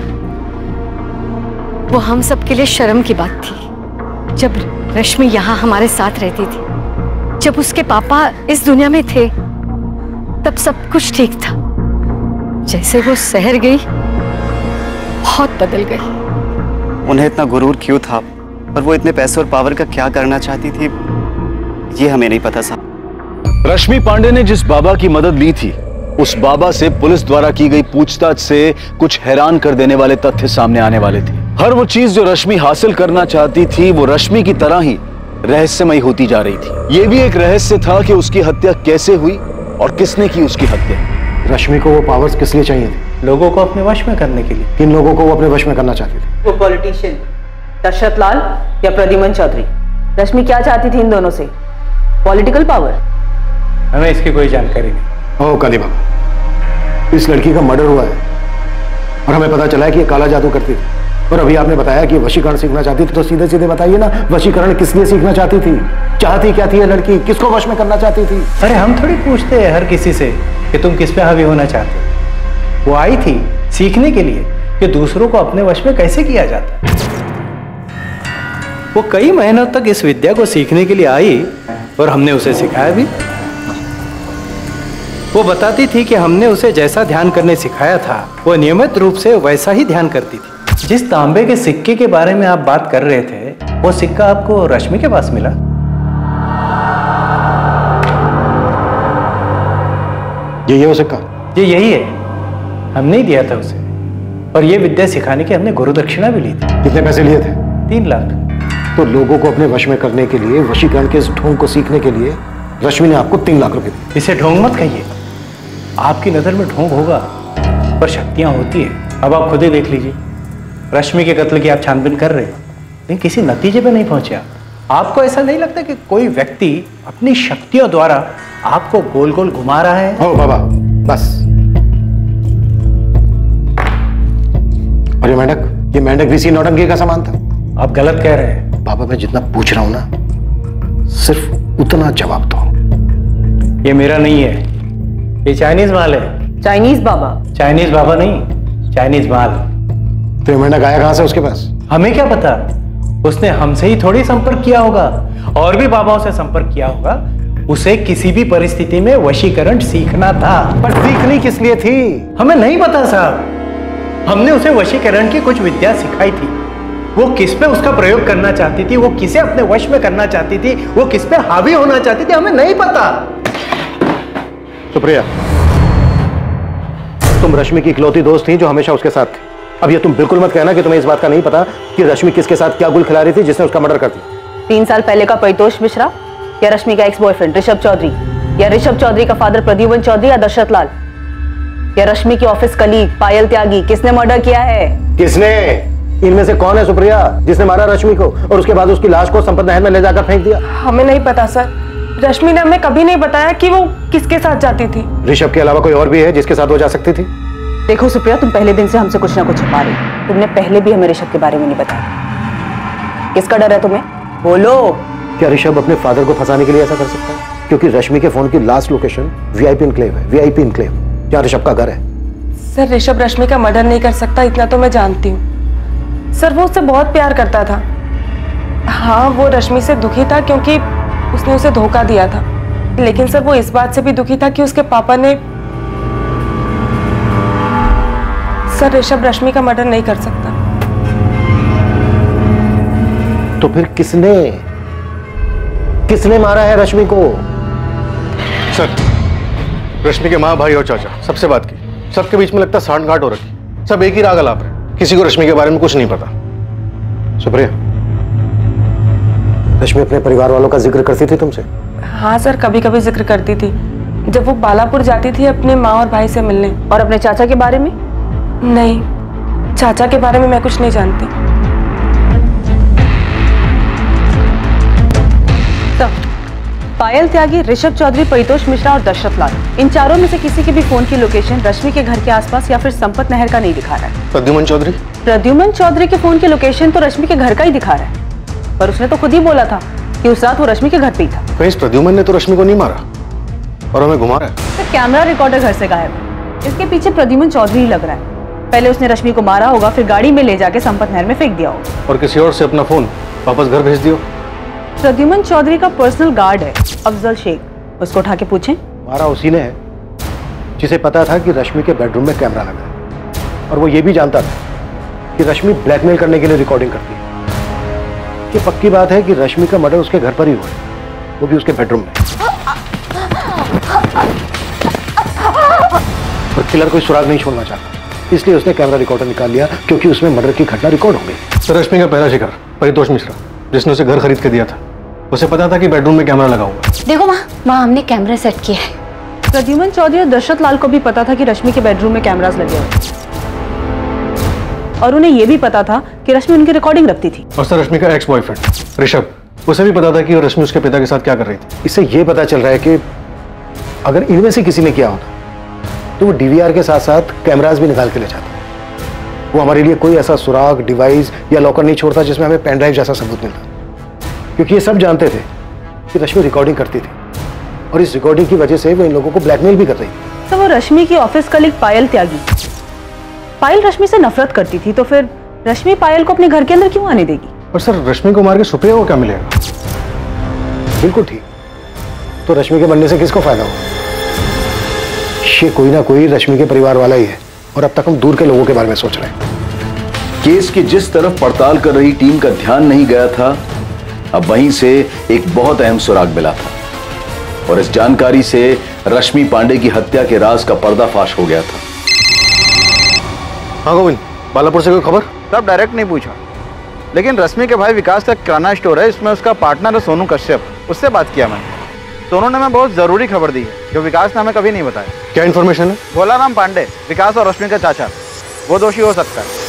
[SPEAKER 18] वो हम सबके लिए शर्म की बात थी। जब रश्मि यहाँ हमारे साथ रहती थी, जब उसके पापा इस दुनिया में थे, तब सब कुछ ठीक था। जैसे वो शहर गई, बहुत बदल गई।
[SPEAKER 17] उन्हें इतना गुरूर क्यों था और वो इतने पैसे और पावर का क्या करना चाहती थी, ये हमें नहीं पता साहब।
[SPEAKER 2] रश्मि पांडे ने जिस बाबा की मदद ली थी, उस बाबा से पुलिस द्वारा की गई पूछताछ से कुछ हैरान कर देने वाले तथ्य सामने आने वाले थे। हर वो चीज जो रश्मि हासिल करना चाहती थी, वो रश्मि की तरह ही रहस्यमयी होती जा रही थी। ये भी एक रहस्य था कि उसकी हत्या कैसे हुई और किसने की उसकी हत्या।
[SPEAKER 4] रश्मि को वो पावर्स किस लिए चाहिए थे?
[SPEAKER 16] लोगों को अपने वश में करने के लिए।
[SPEAKER 4] किन लोगों को वो अपने वश में करना चाहती थी?
[SPEAKER 7] वो पॉलिटिशियन दशरथ लाल या प्रद्युमन चौधरी। रश्मि क्या चाहती थी इन दोनों से? Political power?
[SPEAKER 16] हमें इसकी कोई जानकारी नहीं।
[SPEAKER 4] ओ काली बाबा, इस लड़की का मर्डर हुआ है और हमें पता चला है कि ये काला जादू करती थी, और अभी आपने बताया कि वशीकरण सीखना चाहती थी, तो सीधे सीधे बताइए ना, वशीकरण किस लिए सीखना चाहती थी? चाहती क्या थी ये लड़की? किसको वश में करना चाहती थी?
[SPEAKER 16] अरे हम थोड़ी पूछते हैं हर किसी से कि तुम किस पे हावी होना चाहते हो। वो आई थी सीखने के लिए कि दूसरों को अपने वश में कैसे किया जाता है। वो कई महीनों तक इस विद्या को सीखने के लिए आई और हमने उसे सिखाया भी। वो बताती थी कि हमने उसे जैसा ध्यान करने सिखाया था, वो नियमित रूप से वैसा ही ध्यान करती थी। जिस तांबे के सिक्के के बारे में आप बात कर रहे थे, वो सिक्का आपको रश्मि के पास मिला?
[SPEAKER 4] ये वो सिक्का?
[SPEAKER 16] ये यही है। हमने ही दिया था उसे, और ये विद्या सिखाने की हमने गुरु दक्षिणा भी ली थी।
[SPEAKER 4] कितने पैसे लिए थे?
[SPEAKER 16] 3 लाख।
[SPEAKER 4] तो लोगों को अपने वश में करने के लिए, वशीकरण के इस ढोंग को सीखने के लिए रश्मि ने आपको 3 लाख रुपए दिए।
[SPEAKER 16] इसे ढोंग मत कहिए। आपकी नजर में ढोंग होगा, पर शक्तियां होती है। अब आप खुद ही देख लीजिए, रश्मि के कत्ल की आप छानबीन कर रहे हैं, लेकिन किसी नतीजे पे नहीं पहुंचे आप। आपको ऐसा नहीं लगता कि कोई व्यक्ति अपनी शक्तियों द्वारा आपको गोल गोल घुमा रहा है?
[SPEAKER 4] ओ बाबा बस। और ये मेंढक भी इसी नौटंकी का सामान था?
[SPEAKER 16] आप गलत कह रहे हैं।
[SPEAKER 4] बाबा मैं जितना पूछ रहा हूं ना, सिर्फ उतना जवाब दो।
[SPEAKER 16] ये मेरा नहीं है, ये चाइनीज माल है।
[SPEAKER 7] चाइनीज बाबा?
[SPEAKER 16] चाइनीज बाबा नहीं, चाइनीज माल।
[SPEAKER 4] तो ये मेंढक आया कहां से उसके पास?
[SPEAKER 16] हमें क्या पता, उसने हमसे ही थोड़ी संपर्क किया होगा, और भी बाबाओं से संपर्क किया होगा। उसे किसी भी परिस्थिति में वशीकरण सीखना था।
[SPEAKER 4] पर सीखनी किस लिए थी?
[SPEAKER 16] हमें नहीं पता साहब। हमने उसे वशीकरण की कुछ विद्या सिखाई थी। वो किस पे उसका प्रयोग करना चाहती थी, वो किसे अपने वश में करना चाहती थी, वो किस पे हावी होना चाहती थी, हमें नहीं पता।
[SPEAKER 4] सुप्रिया, तुम रश्मि की इकलौती दोस्त थी जो हमेशा उसके साथ थी। अब ये तुम बिल्कुल मत कहना कि तुम्हें इस बात का नहीं पता कि रश्मि किसके साथ क्या गुल खिला रही थी जिसने उसका मर्डर कर दिया।
[SPEAKER 7] 3 साल पहले का परितोष मिश्रा, या रश्मि का एक्स बॉयफ्रेंड ऋषभ चौधरी, या ऋषभ चौधरी का फादर प्रद्युमन चौधरी या दशरथ लाल, या रश्मि की ऑफिस कलीग पायल त्यागी, किसने मर्डर किया है?
[SPEAKER 4] किसने? इनमें से कौन है सुप्रिया जिसने मारा रश्मि को और उसके बाद उसकी लाश को संपत नहर में ले जाकर फेंक दिया?
[SPEAKER 19] हमें नहीं पता सर। रश्मि ने हमें कभी नहीं बताया कि वो किसके साथ जाती थी।
[SPEAKER 4] ऋषभ के अलावा कोई और भी है जिसके साथ वो जा सकती थी?
[SPEAKER 7] देखो सुप्रिया, तुम पहले दिन से हमसे कुछ ना कुछ छुपा रही। तुमने पहले भी हमें ऋषभ के बारे में नहीं बताया। किसका डर है तुम्हें? बोलो।
[SPEAKER 4] क्या ऋषभ अपने फादर को फंसाने के लिए ऐसा कर सकता है? क्योंकि रश्मि के फोन की लास्ट लोकेशन वीआईपी इनक्लेव है, वीआईपी इनक्लेव, जहां ऋषभ का घर है।
[SPEAKER 19] सर ऋषभ रश्मि का मर्डर नहीं कर सकता, इतना तो मैं जानती हूँ। सर वो उससे बहुत प्यार करता था। हाँ, वो रश्मि से दुखी था क्योंकि उसने उसे धोखा दिया था, लेकिन सर वो इस बात से भी दुखी था कि उसके पापा ने। सर ऋषभ रश्मि का मर्डर नहीं कर सकता।
[SPEAKER 4] तो फिर किसने मारा है रश्मि को?
[SPEAKER 12] सर, रश्मि के माँ, भाई और चाचा सबसे बात की, सबके बीच में लगता सांठ-गांठ हो रखी। सब एक ही राग अलाप रहे, किसी को रश्मि के बारे में कुछ नहीं पता।
[SPEAKER 4] सुप्रिया, रश्मि अपने परिवार वालों का जिक्र करती थी तुमसे?
[SPEAKER 19] हाँ सर, कभी कभी जिक्र करती थी, जब वो बालापुर जाती थी अपने माँ और भाई से मिलने।
[SPEAKER 7] और अपने चाचा के बारे में?
[SPEAKER 19] नहीं, चाचा के बारे में मैं कुछ नहीं जानती।
[SPEAKER 7] तो पायल त्यागी, ऋषभ चौधरी, परितोष मिश्रा और दशरथ लाल, इन चारों में से किसी के भी फोन की लोकेशन रश्मि के घर के आसपास या फिर संपत नहर का नहीं दिखा रहा है।
[SPEAKER 12] प्रद्युमन चौधरी?
[SPEAKER 7] प्रद्युमन चौधरी के फोन की लोकेशन तो रश्मि के घर का ही दिखा रहा है, पर उसने तो खुद ही बोला था कि उस रात वो रश्मि के घर पे ही था।
[SPEAKER 12] कहीं इस प्रद्युमन ने तो रश्मि को नहीं मारा और हमें घुमा रहा है।
[SPEAKER 7] तो कैमरा रिकॉर्डर घर से गायब है, इसके पीछे प्रद्युमन चौधरी ही लग रहा है। पहले उसने रश्मि को मारा होगा, फिर गाड़ी में ले जाके संपत नहर में फेंक दिया होगा
[SPEAKER 12] और किसी और से अपना फोन वापस घर भेज दियो।
[SPEAKER 7] प्रद्युमन चौधरी का पर्सनल गार्ड है अफजल शेख, उसको उठा के पूछें।
[SPEAKER 4] मारा उसी ने है जिसे पता था कि रश्मि के बेडरूम में कैमरा लगा है, और वो ये भी जानता था कि रश्मि ब्लैकमेल करने के लिए रिकॉर्डिंग करती है। ये पक्की बात है कि रश्मि का मर्डर उसके घर पर ही हुआ है, वो भी उसके बेडरूम में। और किलर कोई सुराग नहीं छोड़ना चाहता, इसलिए उसने कैमरा रिकॉर्डर निकाल लिया, क्योंकि उसमें मर्डर की घटना रिकॉर्ड हो गई।
[SPEAKER 12] तो रश्मि का पहला शिकार परितोष मिश्रा, जिसने उसे घर खरीद के दिया था, उसे पता था कि बेडरूम में कैमरा लगा हुआ।
[SPEAKER 11] देखो माँ हमने कैमरा सेट किया है।
[SPEAKER 7] प्रद्युमन चौधरी और दशरथ लाल को भी पता था कि रश्मि के बेडरूम में कैमरास लगे हुए, और उन्हें यह भी पता था कि रश्मि उनकी रिकॉर्डिंग रखती थी।
[SPEAKER 12] और सर रश्मि का एक्स बॉयफ्रेंड ऋषभ, उसे भी पता था कि रश्मि उसके पिता के साथ क्या कर रही थी।
[SPEAKER 4] इससे यह पता चल रहा है कि अगर इनमें से किसी ने किया होता तो वो डीवीआर के साथ साथ कैमरास भी निकाल के ले जाता। वो हमारे लिए कोई ऐसा सुराग, डिवाइस या लॉकर नहीं छोड़ता जिसमें हमें पेन ड्राइव जैसा सबूत मिलता, क्योंकि ये सब जानते थे कि रश्मि रिकॉर्डिंग करती थी, और इस रिकॉर्डिंग की वजह से वो इन लोगों को ब्लैकमेल भी कर रही थी।
[SPEAKER 7] तो वो रश्मि की ऑफिस कलीग पायल त्यागी, पायल रश्मि से नफरत करती थी, तो फिर रश्मि पायल को अपने घर के अंदर क्यों आने देगी?
[SPEAKER 12] और सर रश्मि को मार के सुप्रिया को क्या मिलेगा?
[SPEAKER 4] बिल्कुल ठीक, तो रश्मि के बनने से किसको फायदा होगा? ये कोई ना कोई रश्मि के परिवार वाला ही है, और अब तक हम दूर के लोगों के बारे में सोच रहे हैं।
[SPEAKER 2] केस की जिस तरफ पड़ताल कर रही टीम का ध्यान नहीं गया था, अब वहीं से एक बहुत अहम सुराग मिला था, और इस जानकारी से रश्मि पांडे की हत्या के राज का पर्दाफाश हो गया था।
[SPEAKER 12] हाँ गोविंद, बालापुर से कोई खबर?
[SPEAKER 20] सब डायरेक्ट नहीं पूछा, लेकिन रश्मि के भाई विकास का किराना स्टोर है, इसमें उसका पार्टनर है सोनू कश्यप, उससे बात किया मैंने। सोनू ने हमें बहुत जरूरी खबर दी है, जो विकास ने हमें कभी नहीं बताया।
[SPEAKER 12] क्या इन्फॉर्मेशन है?
[SPEAKER 20] भोलाराम पांडे, विकास और रश्मि का चाचा, वो दोषी हो सकता है।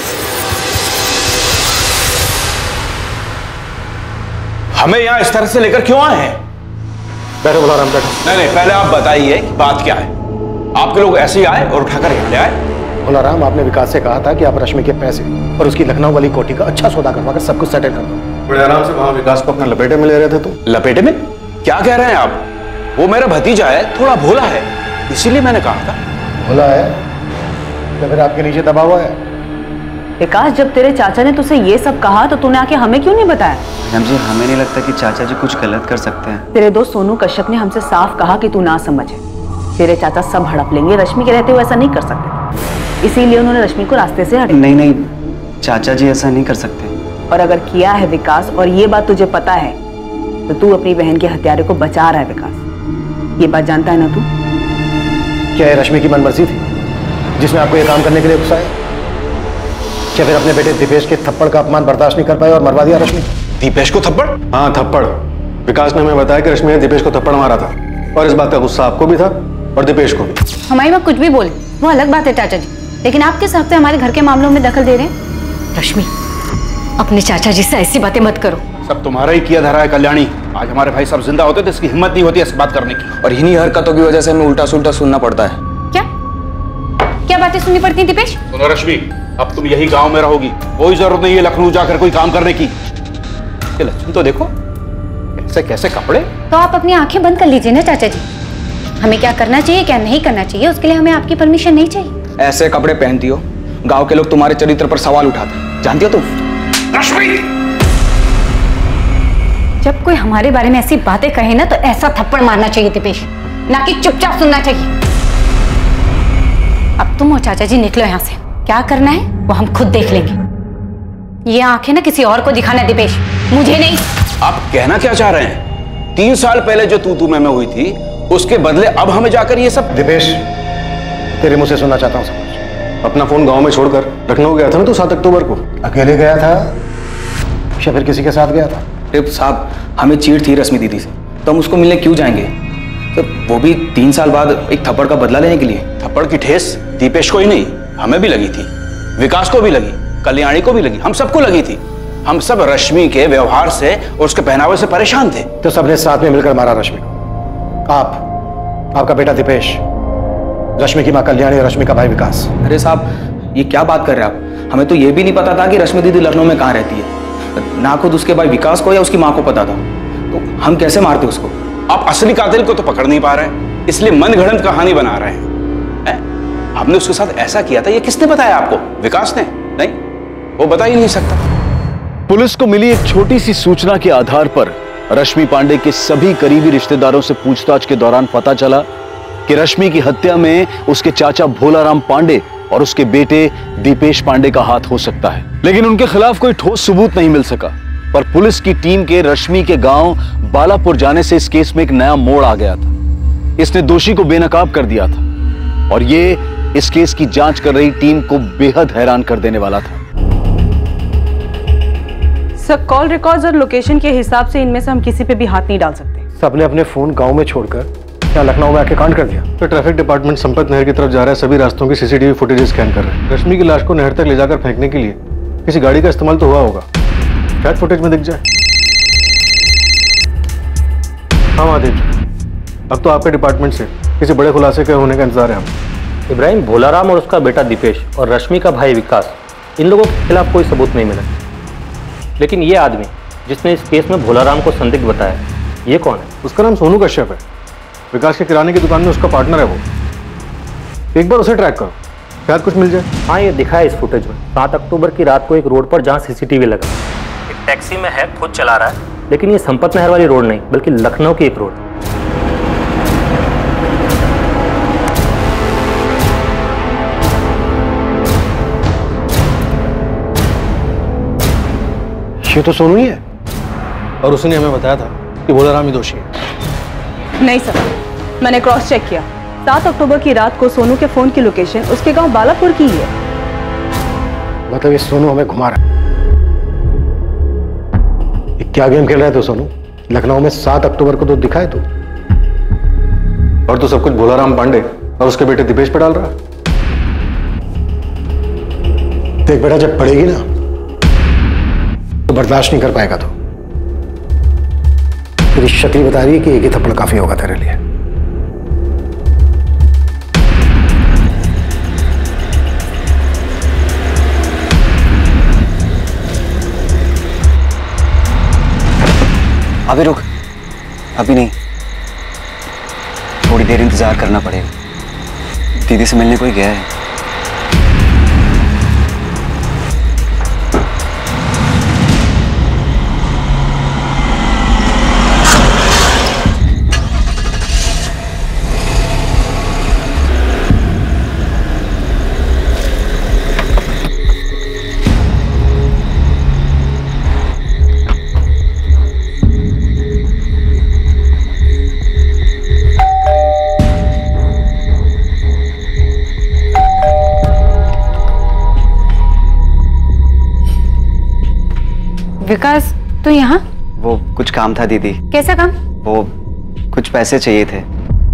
[SPEAKER 3] हमें यहाँ इस तरह से लेकर क्यों आए हैं?
[SPEAKER 12] बैठो भोलाराम, बैठो।
[SPEAKER 3] नहीं, पहले आप बताइए कि बात क्या है। आपके लोग ऐसे ही आए और उठाकर यहाँ ले आए?
[SPEAKER 4] भोलाराम, आपने विकास से कहा था कि आप रश्मि के पैसे और उसकी लखनऊ वाली कोठी का अच्छा सौदा करवाकर सब कुछ सेटल कर दो।
[SPEAKER 12] बड़े आराम से वहां विकास को अपना लपेटे में ले रहे थे तुम।
[SPEAKER 3] लपेटे में? क्या कह रहे हैं आप? वो मेरा भतीजा है, थोड़ा भोला है, इसीलिए मैंने कहा था।
[SPEAKER 4] भोला है तो फिर आपके नीचे दबा हुआ है।
[SPEAKER 7] विकास, जब तेरे चाचा ने तुझसे ये सब कहा तो तूने आके हमें क्यों नहीं बताया?
[SPEAKER 17] मैडम जी, हमें नहीं लगता कि चाचा जी कुछ गलत कर सकते हैं।
[SPEAKER 7] तेरे दोस्त सोनू कश्यप ने हमसे साफ कहा कि तू ना समझे, तेरे चाचा सब हड़प लेंगे, रश्मि के रहते हुए ऐसा नहीं कर सकते, इसीलिए उन्होंने रश्मि को रास्ते से हटा।
[SPEAKER 17] नहीं, चाचा जी ऐसा नहीं कर सकते।
[SPEAKER 7] और अगर किया है विकास, और ये बात तुझे पता है, तो तू अपनी बहन के हत्यारे को बचा रहा है। विकास, ये बात जानता है ना तू?
[SPEAKER 4] क्या ये रश्मि की मनमर्जी थी जिसने आपको ये काम करने के लिए उकसाया? क्या फिर अपने बेटे दीपेश के थप्पड़ का अपमान बर्दाश्त नहीं कर पाए और मरवा दिया रश्मि?
[SPEAKER 3] दीपेश को थप्पड़?
[SPEAKER 12] हाँ, थप्पड़। विकास ने हमें बताया कि रश्मि ने दीपेश को थप्पड़ मारा था, और इस बात का गुस्सा आपको भी था और दीपेश को भी।
[SPEAKER 11] हमारी माँ कुछ भी बोले वो अलग बात है चाचा जी, लेकिन आप किस हक से हमारे घर के मामलों में दखल दे रहे हैं?
[SPEAKER 18] रश्मि, अपने चाचा जी से ऐसी बातें मत करो।
[SPEAKER 3] सब तुम्हारा ही किया धरा है कल्याणी। आज हमारे भाई सब जिंदा होते तो इसकी हिम्मत नहीं होती ऐसी बात करने की, और इन्हीं हरकतों की वजह से हमें उल्टा सुल्टा सुनना पड़ता है।
[SPEAKER 11] क्या बातें सुननी पड़ती हैं दीपेश?
[SPEAKER 3] सुनो रश्मि, अब तुम यही गांव में रहोगी, कोई जरूरत नहीं है लखनऊ जाकर कोई काम करने की। ये लक्षण तो देखो, कैसे कैसे कपड़े।
[SPEAKER 11] तो आप अपनी आंखें बंद कर लीजिए ना चाचा जी, हमें क्या करना चाहिए क्या नहीं करना चाहिए उसके लिए हमें आपकी परमिशन नहीं चाहिए।
[SPEAKER 20] ऐसे कपड़े पहनती हो, गांव के लोग तुम्हारे चरित्र पर सवाल उठाते, जानती हो तुम?
[SPEAKER 3] रश्मि,
[SPEAKER 11] जब कोई हमारे बारे में ऐसी बातें कहे ना, तो ऐसा थप्पड़ मारना चाहिए दीपेश, ना कि चुपचाप सुनना चाहिए। अब तुम और चाचा जी निकलो यहाँ से, क्या करना है वो हम खुद देख लेंगे। ये आंखें ना किसी और को दिखाना दीपेश, मुझे नहीं।
[SPEAKER 3] आप कहना क्या चाह रहे हैं? 3 साल पहले जो तू मैं हुई थी, उसके बदले अब हमें जाकर ये सब?
[SPEAKER 4] दीपेश, तेरे मुंह से सुनना चाहता हूँ सब कुछ।
[SPEAKER 12] अपना फोन गांव में छोड़कर लखनऊ गया था ना तू 7 अक्टूबर को?
[SPEAKER 4] अकेले गया था या फिर किसी के साथ गया था?
[SPEAKER 20] साहब, हमें चीड़ थी रश्मि दीदी से, तो हम उसको मिलने क्यों जाएंगे?
[SPEAKER 3] तो वो भी 3 साल बाद एक थप्पड़ का बदला लेने के लिए। थप्पड़ की ठेस दीपेश को ही नहीं, हमें भी लगी थी, विकास को भी लगी, कल्याणी को भी लगी, हम सबको लगी थी। हम सब रश्मि के व्यवहार से और उसके पहनावे से परेशान थे।
[SPEAKER 4] तो सबने साथ में मिलकर मारा रश्मि को। आपका बेटा दीपेश, रश्मि की मां कल्याणी और रश्मि का भाई विकास।
[SPEAKER 3] अरे साहब, ये क्या बात कर रहे हैं आप? हमें तो ये भी नहीं पता था कि रश्मि दीदी लखनऊ में कहाँ रहती है। ना खुद उसके भाई विकास को या उसकी माँ को पता था, तो हम कैसे मारते उसको? आप असली कातिल को तो पकड़ नहीं पा रहे, इसलिए मनगढ़ंत कहानी बना रहे हैं। हमने उसके साथ ऐसा किया था, ये किसने बताया आपको? विकास ने? नहीं, वो बता ही नहीं सकता।
[SPEAKER 2] पुलिस को मिली एक छोटी सी सूचना के आधार पर रश्मि पांडे के सभी करीबी रिश्तेदारों से पूछताछ के दौरान पता चला कि रश्मि की हत्या में उसके चाचा भोलाराम पांडे और उसके बेटे दीपेश पांडे का हाथ हो सकता है, लेकिन उनके खिलाफ कोई ठोस सबूत नहीं मिल सका। पर पुलिस की टीम के रश्मि के गांव बालापुर जाने से इस केस में एक नया मोड़ आ गया था। इसने दोषी को बेनकाब कर दिया था और ये इस केस की जांच कर रही टीम को बेहद हैरान कर देने वाला था।
[SPEAKER 7] सर, कॉल रिकॉर्ड्स और लोकेशन के हिसाब से इनमें से हम किसी पे भी हाथ नहीं डाल सकते।
[SPEAKER 4] सबने अपने फोन गांव में छोड़कर क्या लखनऊ में आके कांड कर दिया?
[SPEAKER 12] तो ट्रैफिक डिपार्टमेंट संपत नहर की तरफ जा रहा है, सभी रास्तों की सीसीटीवी फुटेज स्कैन कर रहे हैं। रश्मि की लाश को नहर तक ले जाकर फेंकने के लिए किसी गाड़ी का इस्तेमाल तो हुआ होगा, शायद फुटेज में दिख जाए। हाँ महादेव, अब तो आपके डिपार्टमेंट से किसी बड़े खुलासे के होने का इंतजार है हमें।
[SPEAKER 14] इब्राहिम, भोलाराम और उसका बेटा दीपेश और रश्मि का भाई विकास, इन लोगों के खिलाफ कोई सबूत नहीं मिला, लेकिन ये आदमी जिसने इस केस में भोलाराम को संदिग्ध बताया, ये कौन है?
[SPEAKER 12] उसका नाम सोनू कश्यप है। विकास के किराने की दुकान में उसका पार्टनर है वो। एक बार उसे ट्रैक करो, शायद कुछ मिल जाए।
[SPEAKER 14] हाँ, ये दिखा है इस फुटेज में। 7 अक्टूबर की रात को एक रोड पर जहाँ सीसीटीवी लगा, एक टैक्सी में है, खुद चला रहा है, लेकिन ये संपत नहर वाली रोड नहीं बल्कि लखनऊ की एक रोड।
[SPEAKER 4] ये तो सोनू ही है,
[SPEAKER 12] और उसने हमें बताया था कि भोलाराम ही दोषी है।
[SPEAKER 7] नहीं सर, मैंने क्रॉस चेक किया। 7 अक्टूबर की रात को सोनू के फोन की लोकेशन उसके गांव बालापुर की ही है।
[SPEAKER 4] मतलब ये सोनू हमें घुमा रहा है। ये क्या गेम खेल रहा है तू सोनू? लखनऊ में 7 अक्टूबर को तो दिखा है तू,
[SPEAKER 12] और तू सब कुछ भोलाराम पांडे और उसके बेटे दीपेश पे डाल रहा है।
[SPEAKER 4] देख बेटा, जब पड़ेगी ना तो बर्दाश्त नहीं कर पाएगा। तो तेरी शक्ल बता रही है कि एक ही थप्पड़ काफी होगा तेरे लिए।
[SPEAKER 17] अभी रुक, अभी नहीं, थोड़ी देर इंतजार करना पड़ेगा। दीदी से मिलने कोई गया है।
[SPEAKER 11] विकास, तू यहाँ?
[SPEAKER 17] वो कुछ काम था दीदी।
[SPEAKER 11] कैसा काम?
[SPEAKER 17] वो कुछ पैसे चाहिए थे।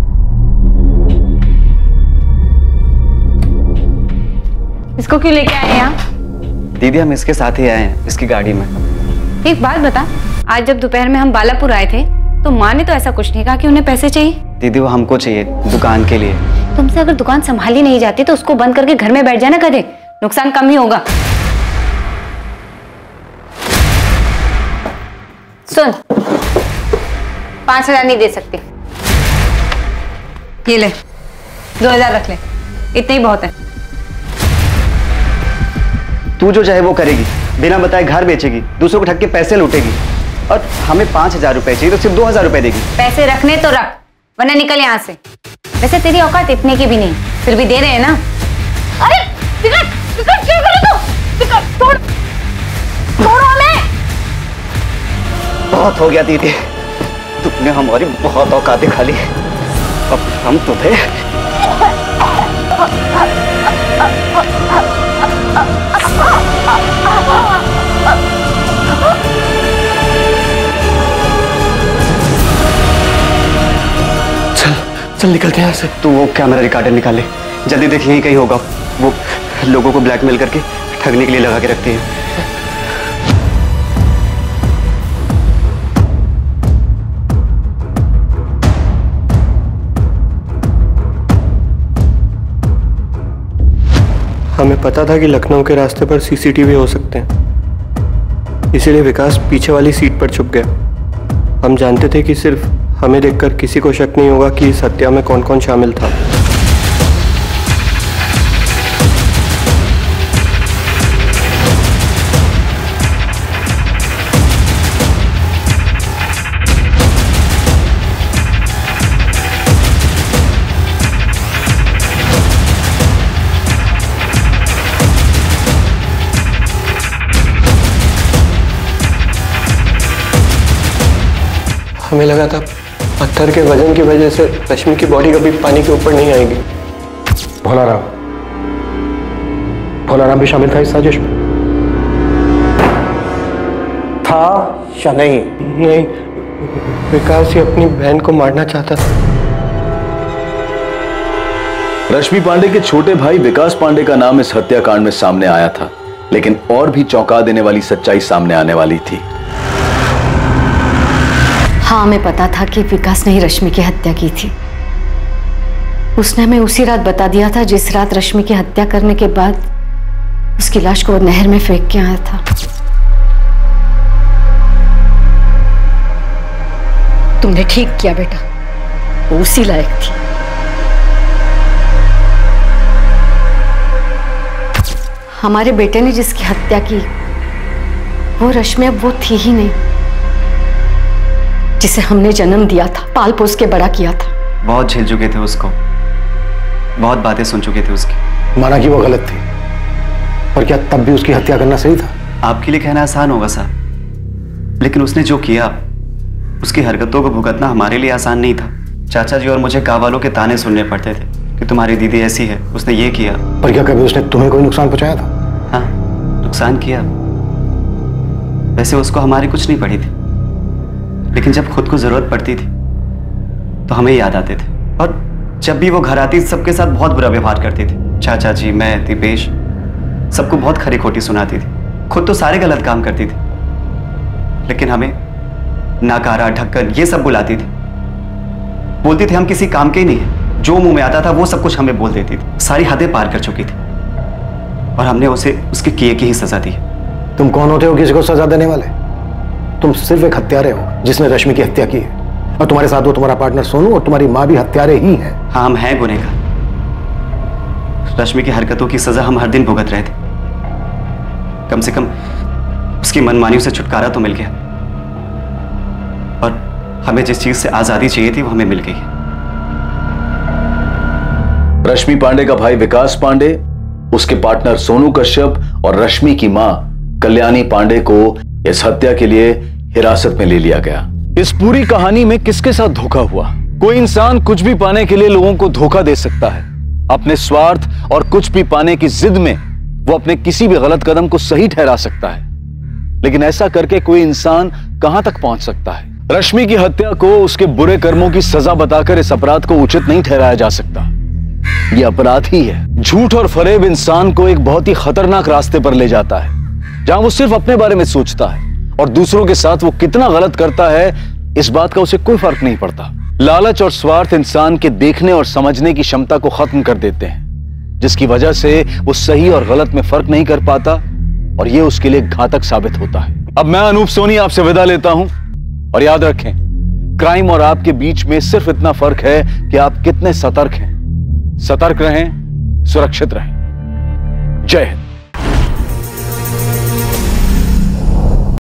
[SPEAKER 11] इसको क्यों लेके आए यहाँ?
[SPEAKER 17] दीदी, हम इसके साथ ही आए हैं, इसकी गाड़ी में।
[SPEAKER 11] एक बात बता, आज जब दोपहर में हम बालापुर आए थे तो माँ ने तो ऐसा कुछ नहीं कहा कि उन्हें पैसे चाहिए।
[SPEAKER 17] दीदी, वो हमको चाहिए दुकान के लिए।
[SPEAKER 11] तुमसे अगर दुकान संभाली नहीं जाती तो उसको बंद करके घर में बैठ जाना, कदे नुकसान कम ही होगा। सुन, 5,000 नहीं दे सकती। ये ले, 2,000 रख ले, इतने ही बहुत है।
[SPEAKER 17] तू जो चाहे वो करेगी, बिना बताए घर बेचेगी, दूसरों को ठग के पैसे लूटेगी, और हमें 5,000 रुपए चाहिए तो सिर्फ 2,000 रुपए देगी।
[SPEAKER 11] पैसे रखने तो रख, वरना निकल यहाँ से। वैसे तेरी औकात इतने की भी नहीं, फिर भी दे रहे हैं ना। अरे विकास, विकास क्या कर रहे हो? विकास छोड़, छोड़ो हमें।
[SPEAKER 17] बहुत हो गया दीदी, तुमने हमारी बहुत औकात दिखा ली। अब हम तुम्हें चल।
[SPEAKER 8] चल निकलते हैं यहाँ से।
[SPEAKER 17] तू वो कैमरा रिकॉर्डर निकाले, जल्दी देख, यहीं कहीं होगा। वो लोगों को ब्लैकमेल करके ठगने के लिए लगा के रखते हैं।
[SPEAKER 8] हमें पता था कि लखनऊ के रास्ते पर सीसीटीवी हो सकते हैं, इसीलिए विकास पीछे वाली सीट पर छुप गया। हम जानते थे कि सिर्फ हमें देखकर किसी को शक नहीं होगा कि इस हत्या में कौन कौन शामिल था। हमें लगा था पत्थर के वजन की वजह से रश्मि की बॉडी कभी पानी के ऊपर नहीं आएगी।
[SPEAKER 4] भोलाराम भी शामिल था इस साजिश में? था या नहीं?
[SPEAKER 8] नहीं, विकास ही अपनी बहन को मारना चाहता था।
[SPEAKER 2] रश्मि पांडे के छोटे भाई विकास पांडे का नाम इस हत्याकांड में सामने आया था, लेकिन और भी चौंका देने वाली सच्चाई सामने आने वाली थी।
[SPEAKER 18] हाँ, हमें पता था कि विकास ने ही रश्मि की हत्या की थी। उसने हमें उसी रात बता दिया था जिस रात रश्मि की हत्या करने के बाद उसकी लाश को वो नहर में फेंक के आया था। तुमने ठीक किया बेटा, वो उसी लायक थी। हमारे बेटे ने जिसकी हत्या की वो रश्मि अब वो थी ही नहीं जिसे हमने जन्म दिया था, पाल पोस के बड़ा किया था।
[SPEAKER 17] बहुत झेल चुके थे उसको, बहुत बातें सुन चुके थे उसकी।
[SPEAKER 4] माना कि वो गलत थी, पर क्या तब भी उसकी हत्या करना सही था?
[SPEAKER 17] आपके लिए कहना आसान होगा साहब, लेकिन उसने जो किया, उसकी हरकतों को भुगतना हमारे लिए आसान नहीं था। चाचा जी और मुझे गाँव वालों के ताने सुनने पड़ते थे कि तुम्हारी दीदी ऐसी है, उसने ये किया।
[SPEAKER 4] पर क्या कभी उसने तुम्हें कोई नुकसान पहुंचाया था?
[SPEAKER 17] हाँ, नुकसान किया। वैसे उसको हमारी कुछ नहीं पड़ी थी, लेकिन जब खुद को जरूरत पड़ती थी तो हमें याद आते थे। और जब भी वो घर आती सबके साथ बहुत बुरा व्यवहार करती थी। चाचा जी, मैं, दीपेश, सबको बहुत खरी खोटी सुनाती थी। खुद तो सारे गलत काम करती थी, लेकिन हमें नाकारा, ढक्कन ये सब बुलाती थी। बोलती थी हम किसी काम के ही नहीं है। जो मुंह में आता था वो सब कुछ हमें बोल देती थी। सारी हदें पार कर चुकी थी और हमने उसे उसके किए की ही सजा दी।
[SPEAKER 4] तुम कौन होते हो किसी को सजा देने वाले? तुम सिर्फ एक हत्यारे हो जिसने रश्मि की हत्या की है, और तुम्हारे साथ वो तुम्हारा पार्टनर सोनू और तुम्हारी माँ भी हत्यारे ही हैं।
[SPEAKER 17] हाँ, हम हैं गुनहगार। रश्मि की हरकतों की सजा हम हर दिन भुगत रहे थे। कम से कम उसकी मनमानियों से छुटकारा तो मिल गया, और हमें जिस चीज से आजादी चाहिए थी वो हमें मिल गई।
[SPEAKER 2] रश्मि पांडे का भाई विकास पांडे, उसके पार्टनर सोनू कश्यप और रश्मि की मां कल्याणी पांडे को इस हत्या के लिए हिरासत में ले लिया गया। इस पूरी कहानी में किसके साथ धोखा हुआ? कोई इंसान कुछ भी पाने के लिए लोगों को धोखा दे सकता है। अपने स्वार्थ और कुछ भी पाने की जिद में वो अपने किसी भी गलत कदम को सही ठहरा सकता है, लेकिन ऐसा करके कोई इंसान कहां तक पहुंच सकता है? रश्मि की हत्या को उसके बुरे कर्मों की सजा बताकर इस अपराध को उचित नहीं ठहराया जा सकता। यह अपराध ही है। झूठ और फरेब इंसान को एक बहुत ही खतरनाक रास्ते पर ले जाता है, जहां वो सिर्फ अपने बारे में सोचता है और दूसरों के साथ वो कितना गलत करता है इस बात का उसे कोई फर्क नहीं पड़ता। लालच और स्वार्थ इंसान के देखने और समझने की क्षमता को खत्म कर देते हैं, जिसकी वजह से वो सही और गलत में फर्क नहीं कर पाता, और ये उसके लिए घातक साबित होता है। अब मैं अनूप सोनी आपसे विदा लेता हूं, और याद रखें, क्राइम और आपके बीच में सिर्फ इतना फर्क है कि आप कितने सतर्क हैं। सतर्क रहें, सुरक्षित रहें। जय हिंद।